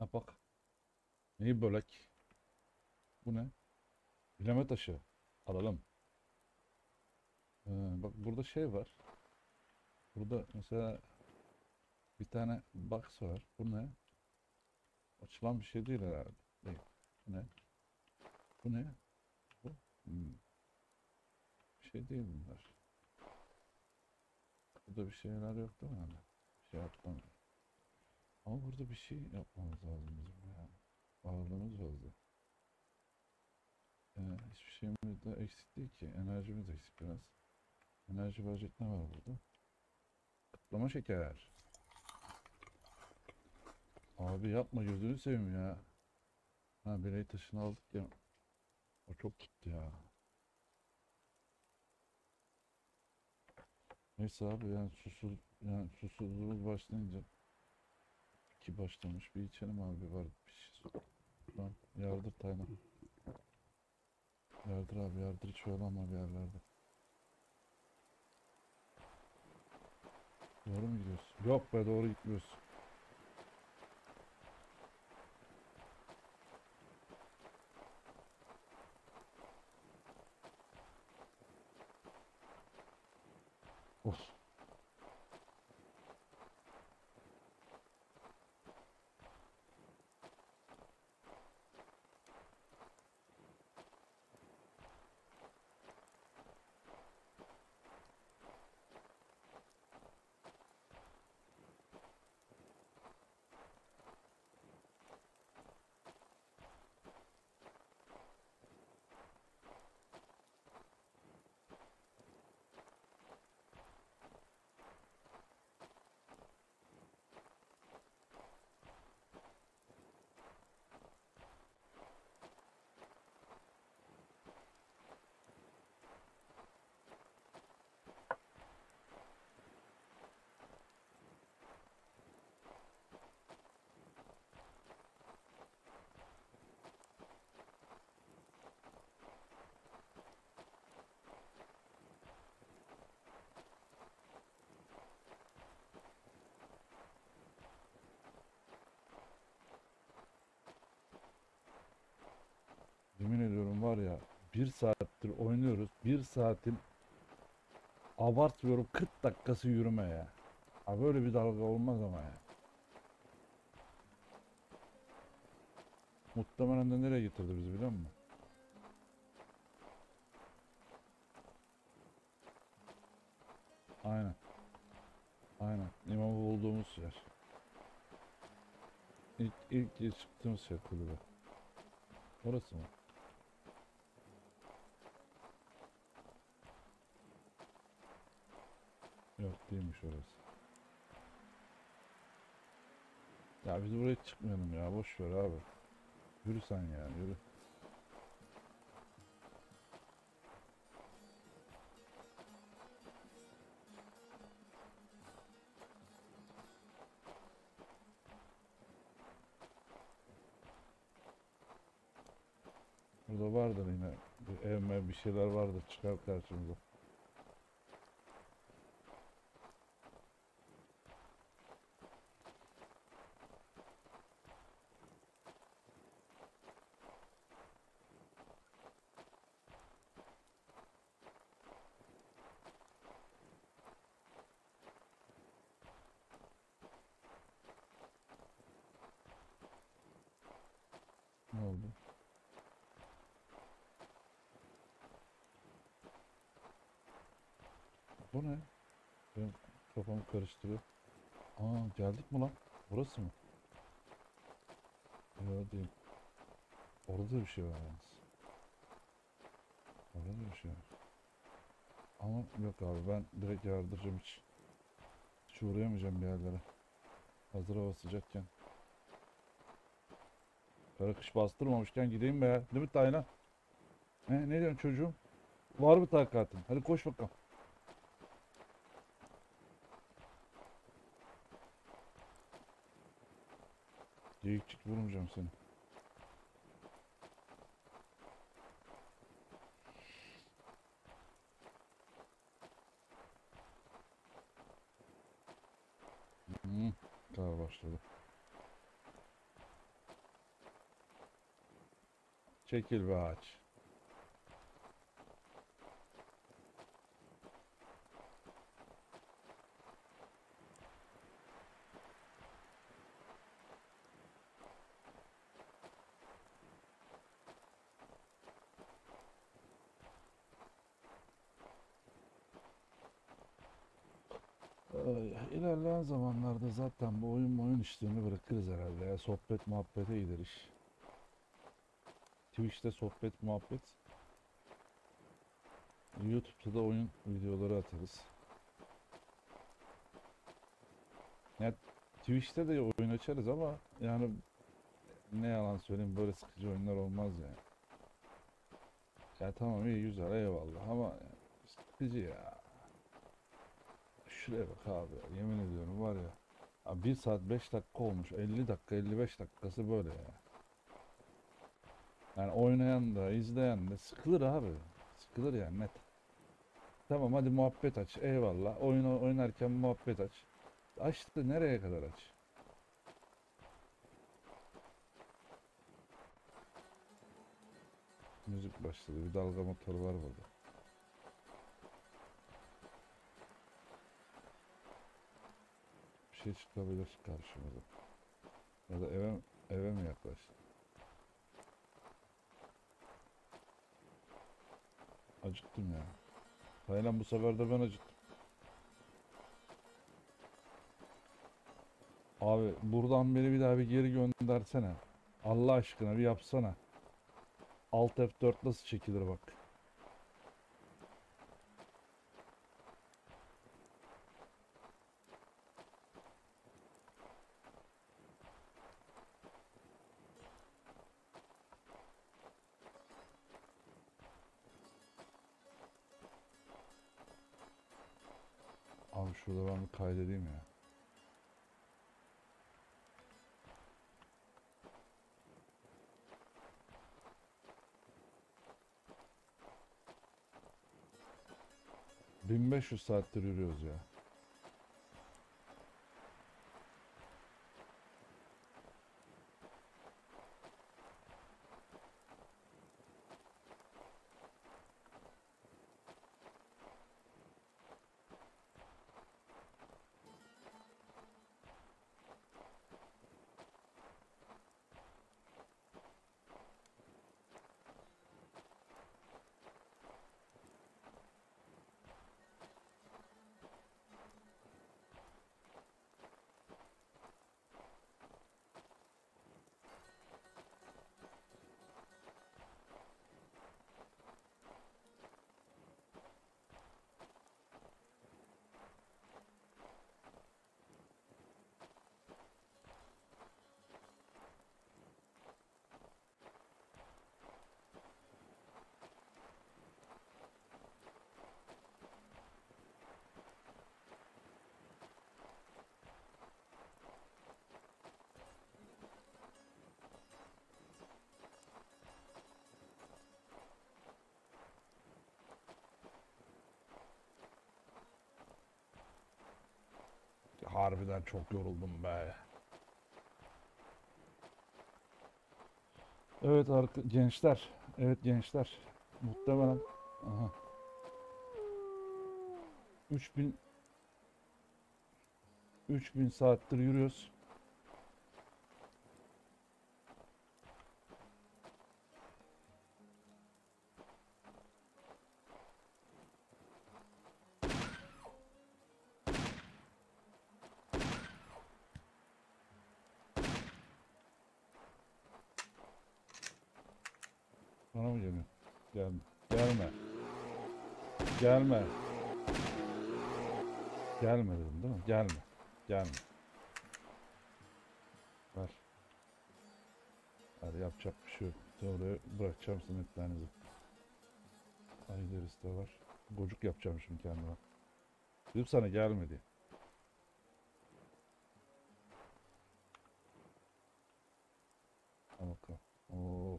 Ha bak. Neyi bölek? Bu ne? Bileme taşı. Alalım. Bak burada şey var. Burada mesela bir tane box var. Bu ne? Açılan bir şey değil herhalde. Değil. Bu ne? Bu ne? Bu? Bir şey değil bunlar. Burada bir şeyler yok değil mi? Hani? Bir şey atlamıyor. Ama burada bir şey yapmamız lazım bizim ya. Ağırlığımız fazla. Hiçbir şeyimiz de eksik değil ki. Enerjimiz eksik biraz. Enerji verecek ne var burada? Kıtlama şeker. Abi yapma gözünü seveyim ya. Ha birey taşını aldık ya. O çok tuttu ya. Neyse abi yani susuzluğumuz başlayınca ki başlamış bir içelim abi var bir şey. Tamam yardır Taylan. Yardır abi yardır hiç oyalanma bir yerlerde. Doğru mu gidiyorsun? Yok be doğru gitmiyorsun. Of. Yemin ediyorum var ya bir saattir oynuyoruz. Bir saatin abartmıyorum 40 dakikası yürüme ya. Abi böyle bir dalga olmaz ama ya. Muhtemelen de nereye getirdi bizi biliyor musun? Aynen. Aynen. İmamı bulduğumuz yer. İlk çıktığımız yer kulübe. Orası mı? Yok değilmiş orası. Ya biz buraya çıkmayalım ya. Boş ver abi. Yürü sen ya yürü. Burada vardır yine. Bir evme bir şeyler vardır. Çıkar karşımıza. Ne oldu? Bu ne? Benim kafamı karıştırıyor. Aa geldik mi lan? Burası mı? Yok değil. Orada da bir şey var yalnız. Orada da bir şey var. Ama yok abi ben direkt yardıracağım hiç. Hiç uğrayamayacağım bir yerlere. Hazır hava sıcakken. Kara kış bastırmamışken gideyim be ya. Değil mi Taylan? Ne diyorsun çocuğum? Var mı takatın? Hadi koş bakalım. Geyikçik vurmayacağım seni. Hmm, kar başladı. Çekil be ağaç. İlerleyen zamanlarda zaten bu oyun işlerini bırakırız herhalde ya. Sohbet muhabbete gider iş. Twitch'te sohbet muhabbet. YouTube'da da oyun videoları atarız. Ya Twitch'te de oyun açarız ama yani ne yalan söyleyeyim böyle sıkıcı oyunlar olmaz yani. Ya tamam iyi güzel eyvallah ama yani sıkıcı ya. Şuraya bak abi ya, yemin ediyorum var ya. Abi 1 saat 5 dakika olmuş. 50 dakika 55 dakikası böyle ya. Yani oynayan da izleyen de sıkılır abi. Sıkılır yani net. Tamam hadi muhabbet aç. Eyvallah. Oyun oynarken muhabbet aç. Açtı nereye kadar aç? Müzik başladı. Bir dalga motoru var burada. Bir şey çıkabilir karşımıza. Ya da eve mi yaklaştı? Acıktım ya. Taylan bu sefer de ben acıktım. Abi buradan beni bir daha bir geri göndersene. Allah aşkına bir yapsana. Alt F4 nasıl çekilir bak. Abi şurada ben bir kaydedeyim ya. ...1500 saattir yürüyoruz ya. Harbiden çok yoruldum be. Evet gençler. Evet gençler. Muhtemelen. Aha. 3000 3000 saattir yürüyoruz. Bana mı geliyor? Gelme. Gelme. Gelme. Gelme dedim değil mi? Gelme. Gelme. Ver. Hadi yapacak bir şey yok. Oraya bırakacağım simitlerinizi. Ayderisi de var. Gocuk yapacağım şimdi kendime. Dedim sana gelme diye. Al bakalım. Of.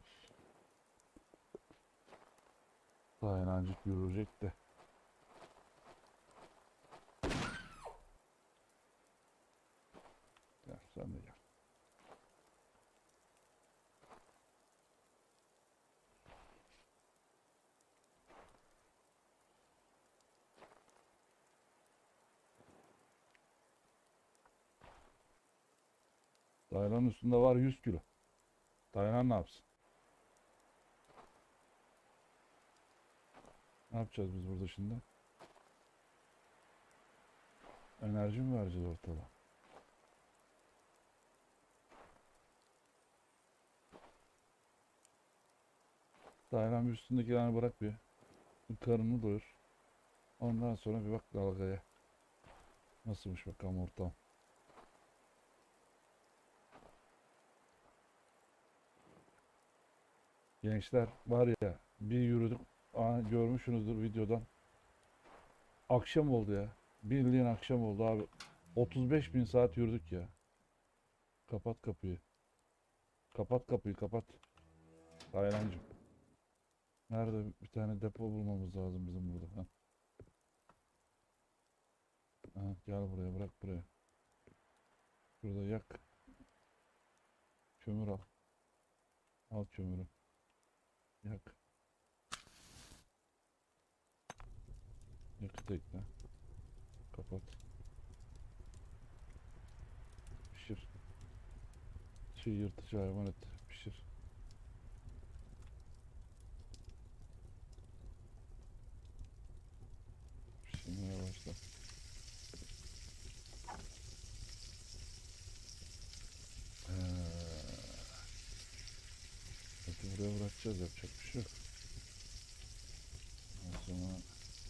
Daha inancık yürüyecek de. Gel sen de gel. Taylan'ın üstünde var 100 kilo. Taylan ne yapsın? Ne yapacağız biz burada şimdi? Enerji mi vereceğiz ortada? Taylan bir üstündekilerini bırak bir. Bir karnını doyur. Ondan sonra bir bak dalgaya. Nasılmış bakalım ortam. Gençler var ya bir yürüdük. Aa, görmüşsünüzdür videodan. Akşam oldu ya. Bildiğin akşam oldu abi. 35 bin saat yürüdük ya. Kapat kapıyı. Kapat kapıyı kapat. Taylancım. Nerede bir tane depo bulmamız lazım bizim burada. Heh. Ha, gel buraya bırak buraya. Şurada yak. Kömür al. Al kömürü. Yak. Yakıt ekle. Kapat. Pişir. Çiğ yırtıcı hayvan et. Pişir. Pişirmeye başla. Eti buraya bırakacağız. Yapacak bir şey yok. Ondan sonra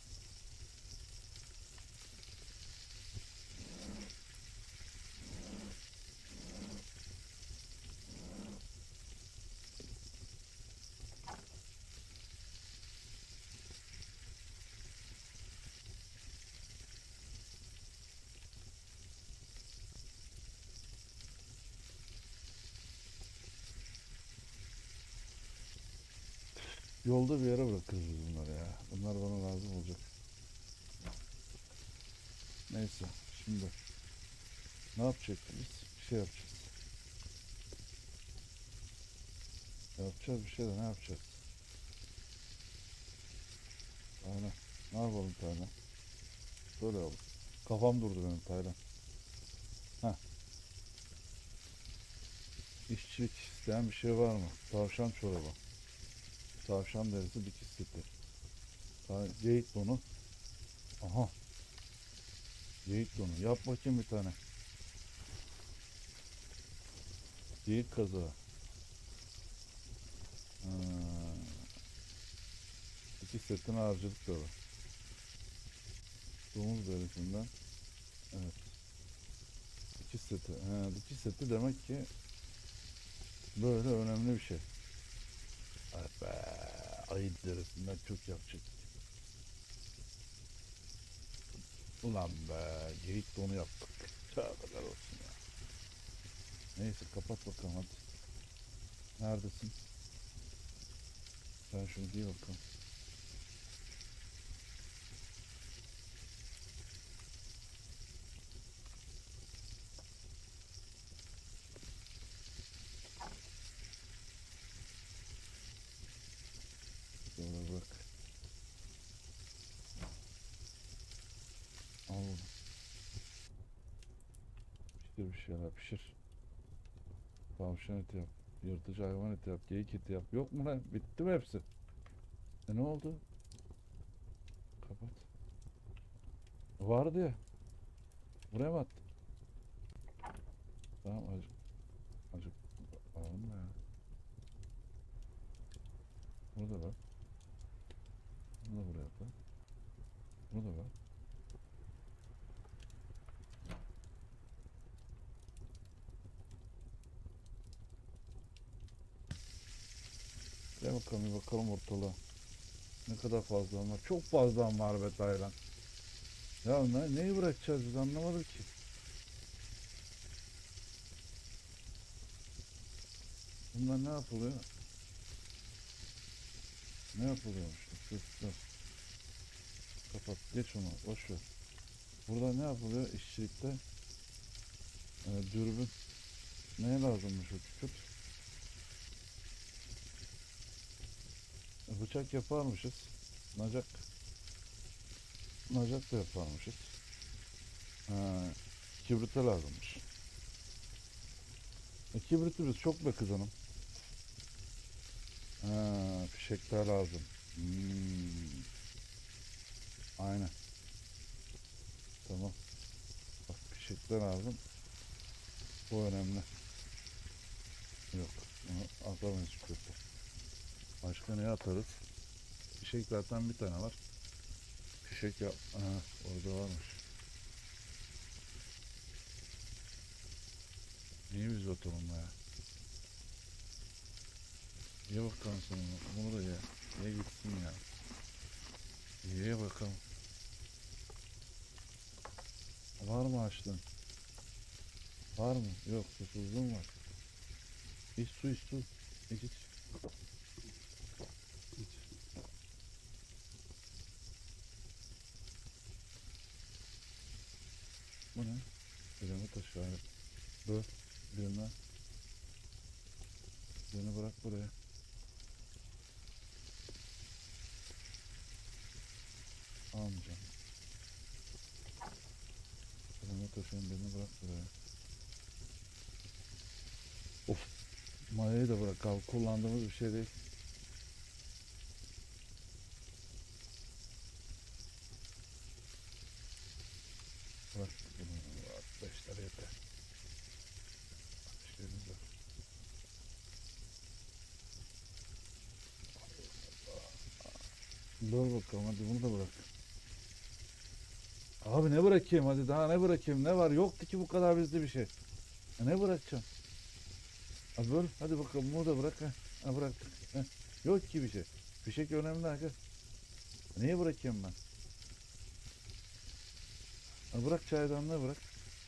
yolda bir yere bırakırız biz bunları ya. Bunlar bana lazım olacak. Neyse. Şimdi ne yapacağız biz? Bir şey yapacağız. Yapacağız bir şey de ne yapacağız? Aynen. Ne yapalım Taylan? Böyle yapalım. Kafam durdu benim Taylan. Heh. İşçilik isteyen bir şey var mı? Tavşan çorabı. Tavşan derisi dikiş seti. Geyik donu. Aha. Geyik donu. Yap bakayım bir tane. Geyik kazağı. Ha. Dikiş setini harcadık böyle. Domuz derisinden. Evet. Dikiş seti. Ha, dikiş seti demek ki böyle önemli bir şey. Ay be. Ayı derisinden çok yapacak. Ulan be. Geyik donu yaptık. Tövbeler olsun ya. Neyse kapat bakalım hadi. Neredesin? Sen şunu giy bakalım. Sonra bırak. Al bunu. Pişir bir şeyler pişir. Tavşan eti yap. Yırtıcı hayvan eti yap. Geyik eti yap. Yok mu lan? Bitti mi hepsi? Ne oldu? Kapat. Vardı ya. Buraya mı attın? Tamam acık. Acık. Alalım mı ya? Bunu da ver. Bunu da buraya at lan. Bunu da ver. Gel bakalım bir bakalım ortalığa. Ne kadar fazla var? Çok fazla var be Taylan. Ya neyi bırakacağız biz anlamadık ki. Bunlar ne yapılıyor? Ne yapılıyormuş? Dur. Kapat. Geç onu. Boş ver. Burada ne yapılıyor? İşçilikte dürbün. Neye lazımmış o kükürt? Bıçak yaparmışız. Nacak. Nacak da yaparmışız. Ha, kibrite lazımmış. Kibritimiz çok be kızanım. Ha, fişekler lazım. Aynen. Tamam. Bak fişekler lazım. Bu önemli. Yok. Bunu atamayız kötü. Başka neye atarız? Fişek zaten bir tane var. Fişek yap. Aha, orada varmış. Niye biz atalım ya? Ye bakalım sen onu. Bunu da ye. Ye gitsin ya. Ye bakalım. Var mı açlığın? Var mı? Yok. Susuzluğun var. İç su iç su. İç iç. İç. Bu ne? Elimi taşı abi. Dur. Birine. Beni bırak buraya. Almayacağım. Elimi taşıyın beni bırak buraya. Of. Mayayı da bırak abi. Kullandığımız bir şey değil. Bırak bunu. Bırak. 5 lira yeter. Şeyimiz var. Dur bakalım hadi bunu da bırak. Abi ne bırakayım hadi daha ne bırakayım ne var yoktu ki bu kadar bizde bir şey. Ne bırakacağım? Abi dur hadi bakalım bunu da bırak ha. Ha bıraktık. Ha. Yok ki bir şey. Bir şey ki önemli aga. Neye bırakayım ben? Ha, bırak çaydanlığı bırak.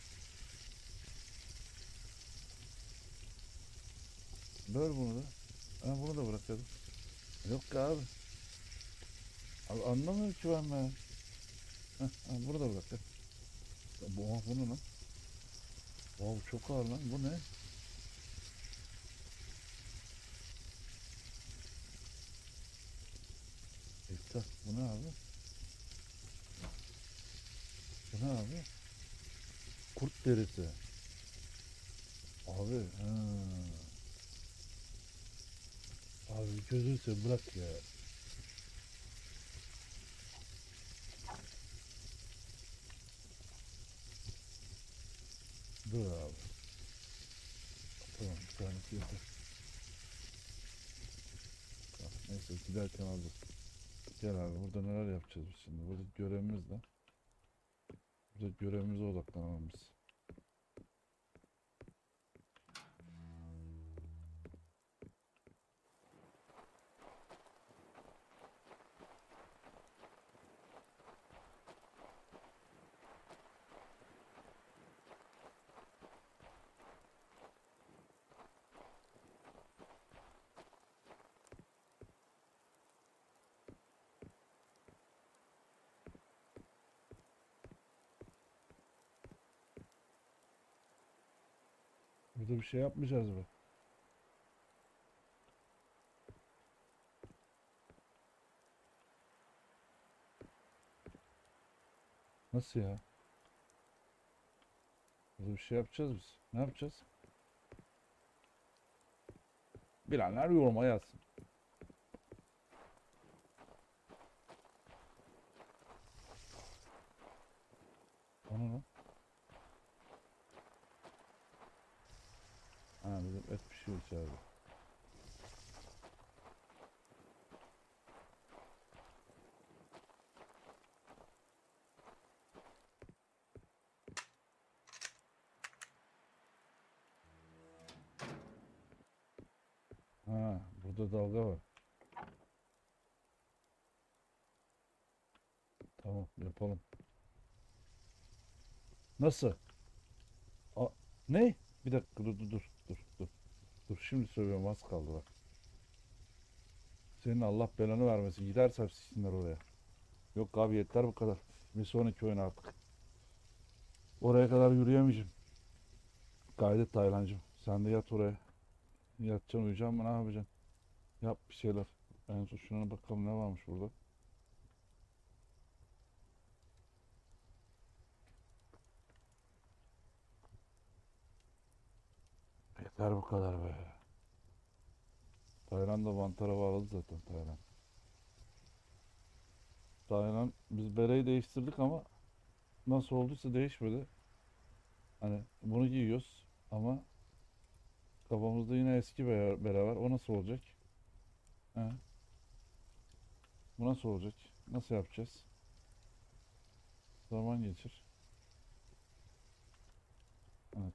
Böl bunu da. Ha, bunu da bırak hadi. Yok ki abi. Abi anlamıyorum ki ben be. Ha, ha, bunu da bırak. Ha. Bu ne lan? Wow, çok ağır lan. Bu ne? İftar. Bu ne abi? Bu ne abi? Kurt derisi. Abi. Ha. Abi gözünü seveyim bırak ya. Dur abi. Tamam bir tanesi yeter. Tamam, neyse giderken aldık. Gel abi burada neler yapacağız biz şimdi? Burada görevimiz ne? Burada görevimize odaklanalım biz. Burada bir şey yapmayacağız mı? Nasıl ya? Burada bir şey yapacağız biz. Ne yapacağız? Bilenler yoruma yazsın. Onu ne? Ha bizim et pişiyor içeride. Ha burada dalga var. Tamam yapalım. Nasıl? A ne? Bir dakika dur. Şimdi söylüyorum az kaldı bak. Senin Allah belanı vermesin. Giderse siksinler oraya. Yok abi yeter bu kadar. Bir sonraki oyun artık. Oraya kadar yürüyemeyeceğim. Kaydet Taylancığım. Sen de yat oraya. Yatacaksın uyuyacaksın mı ne yapacaksın? Yap bir şeyler. En son şuna bakalım ne varmış burada. Yeter bu kadar be. Tayland da Vantar'a bağladı zaten Tayland. Tayland biz bereyi değiştirdik ama nasıl olduysa değişmedi. Hani bunu giyiyoruz ama kafamızda yine eski bere var. O nasıl olacak? He? Bu nasıl olacak? Nasıl yapacağız? Zaman geçir. Evet.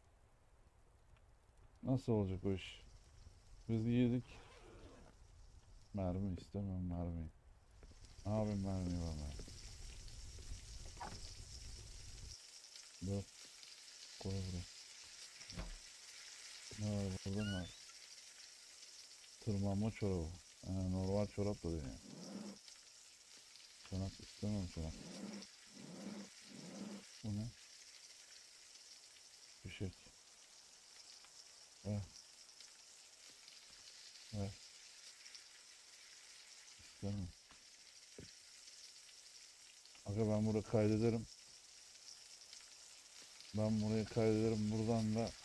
Nasıl olacak o iş? Biz giydik. Mermi istemem mermi. Abi mermi var mermi. Dur. Koy buraya. Ne var burada ne var? Tırmanma çorabı. Normal çorap da değil yani. Çorap istemem çorap. Bu ne? Fişek. Ver. Ver. İstemem. Aga ben burayı kaydederim. Ben burayı kaydederim. Buradan da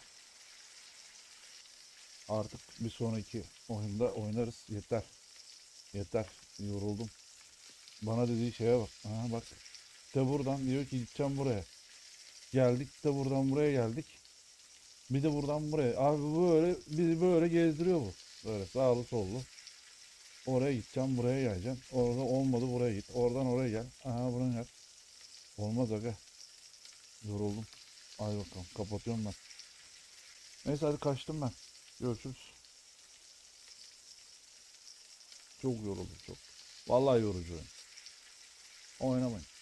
artık bir sonraki oyunda oynarız. Yeter. Yeter. Yoruldum. Bana dediği şeye bak. Aha bak. De buradan diyor ki gideceğim buraya. Geldik de buradan buraya geldik. Bir de buradan buraya. Abi bu böyle bizi böyle gezdiriyor bu. Böyle sağlı sollu. Oraya gideceğim, buraya geleceğim. Orada olmadı buraya git. Oradan oraya gel. Aha buraya gel. Olmaz aga. Yoruldum. Hadi bakalım. Kapatıyorum ben. Neyse hadi kaçtım ben. Görüşürüz. Çok yoruldum çok. Vallahi yorucu oyun. Oynamayın.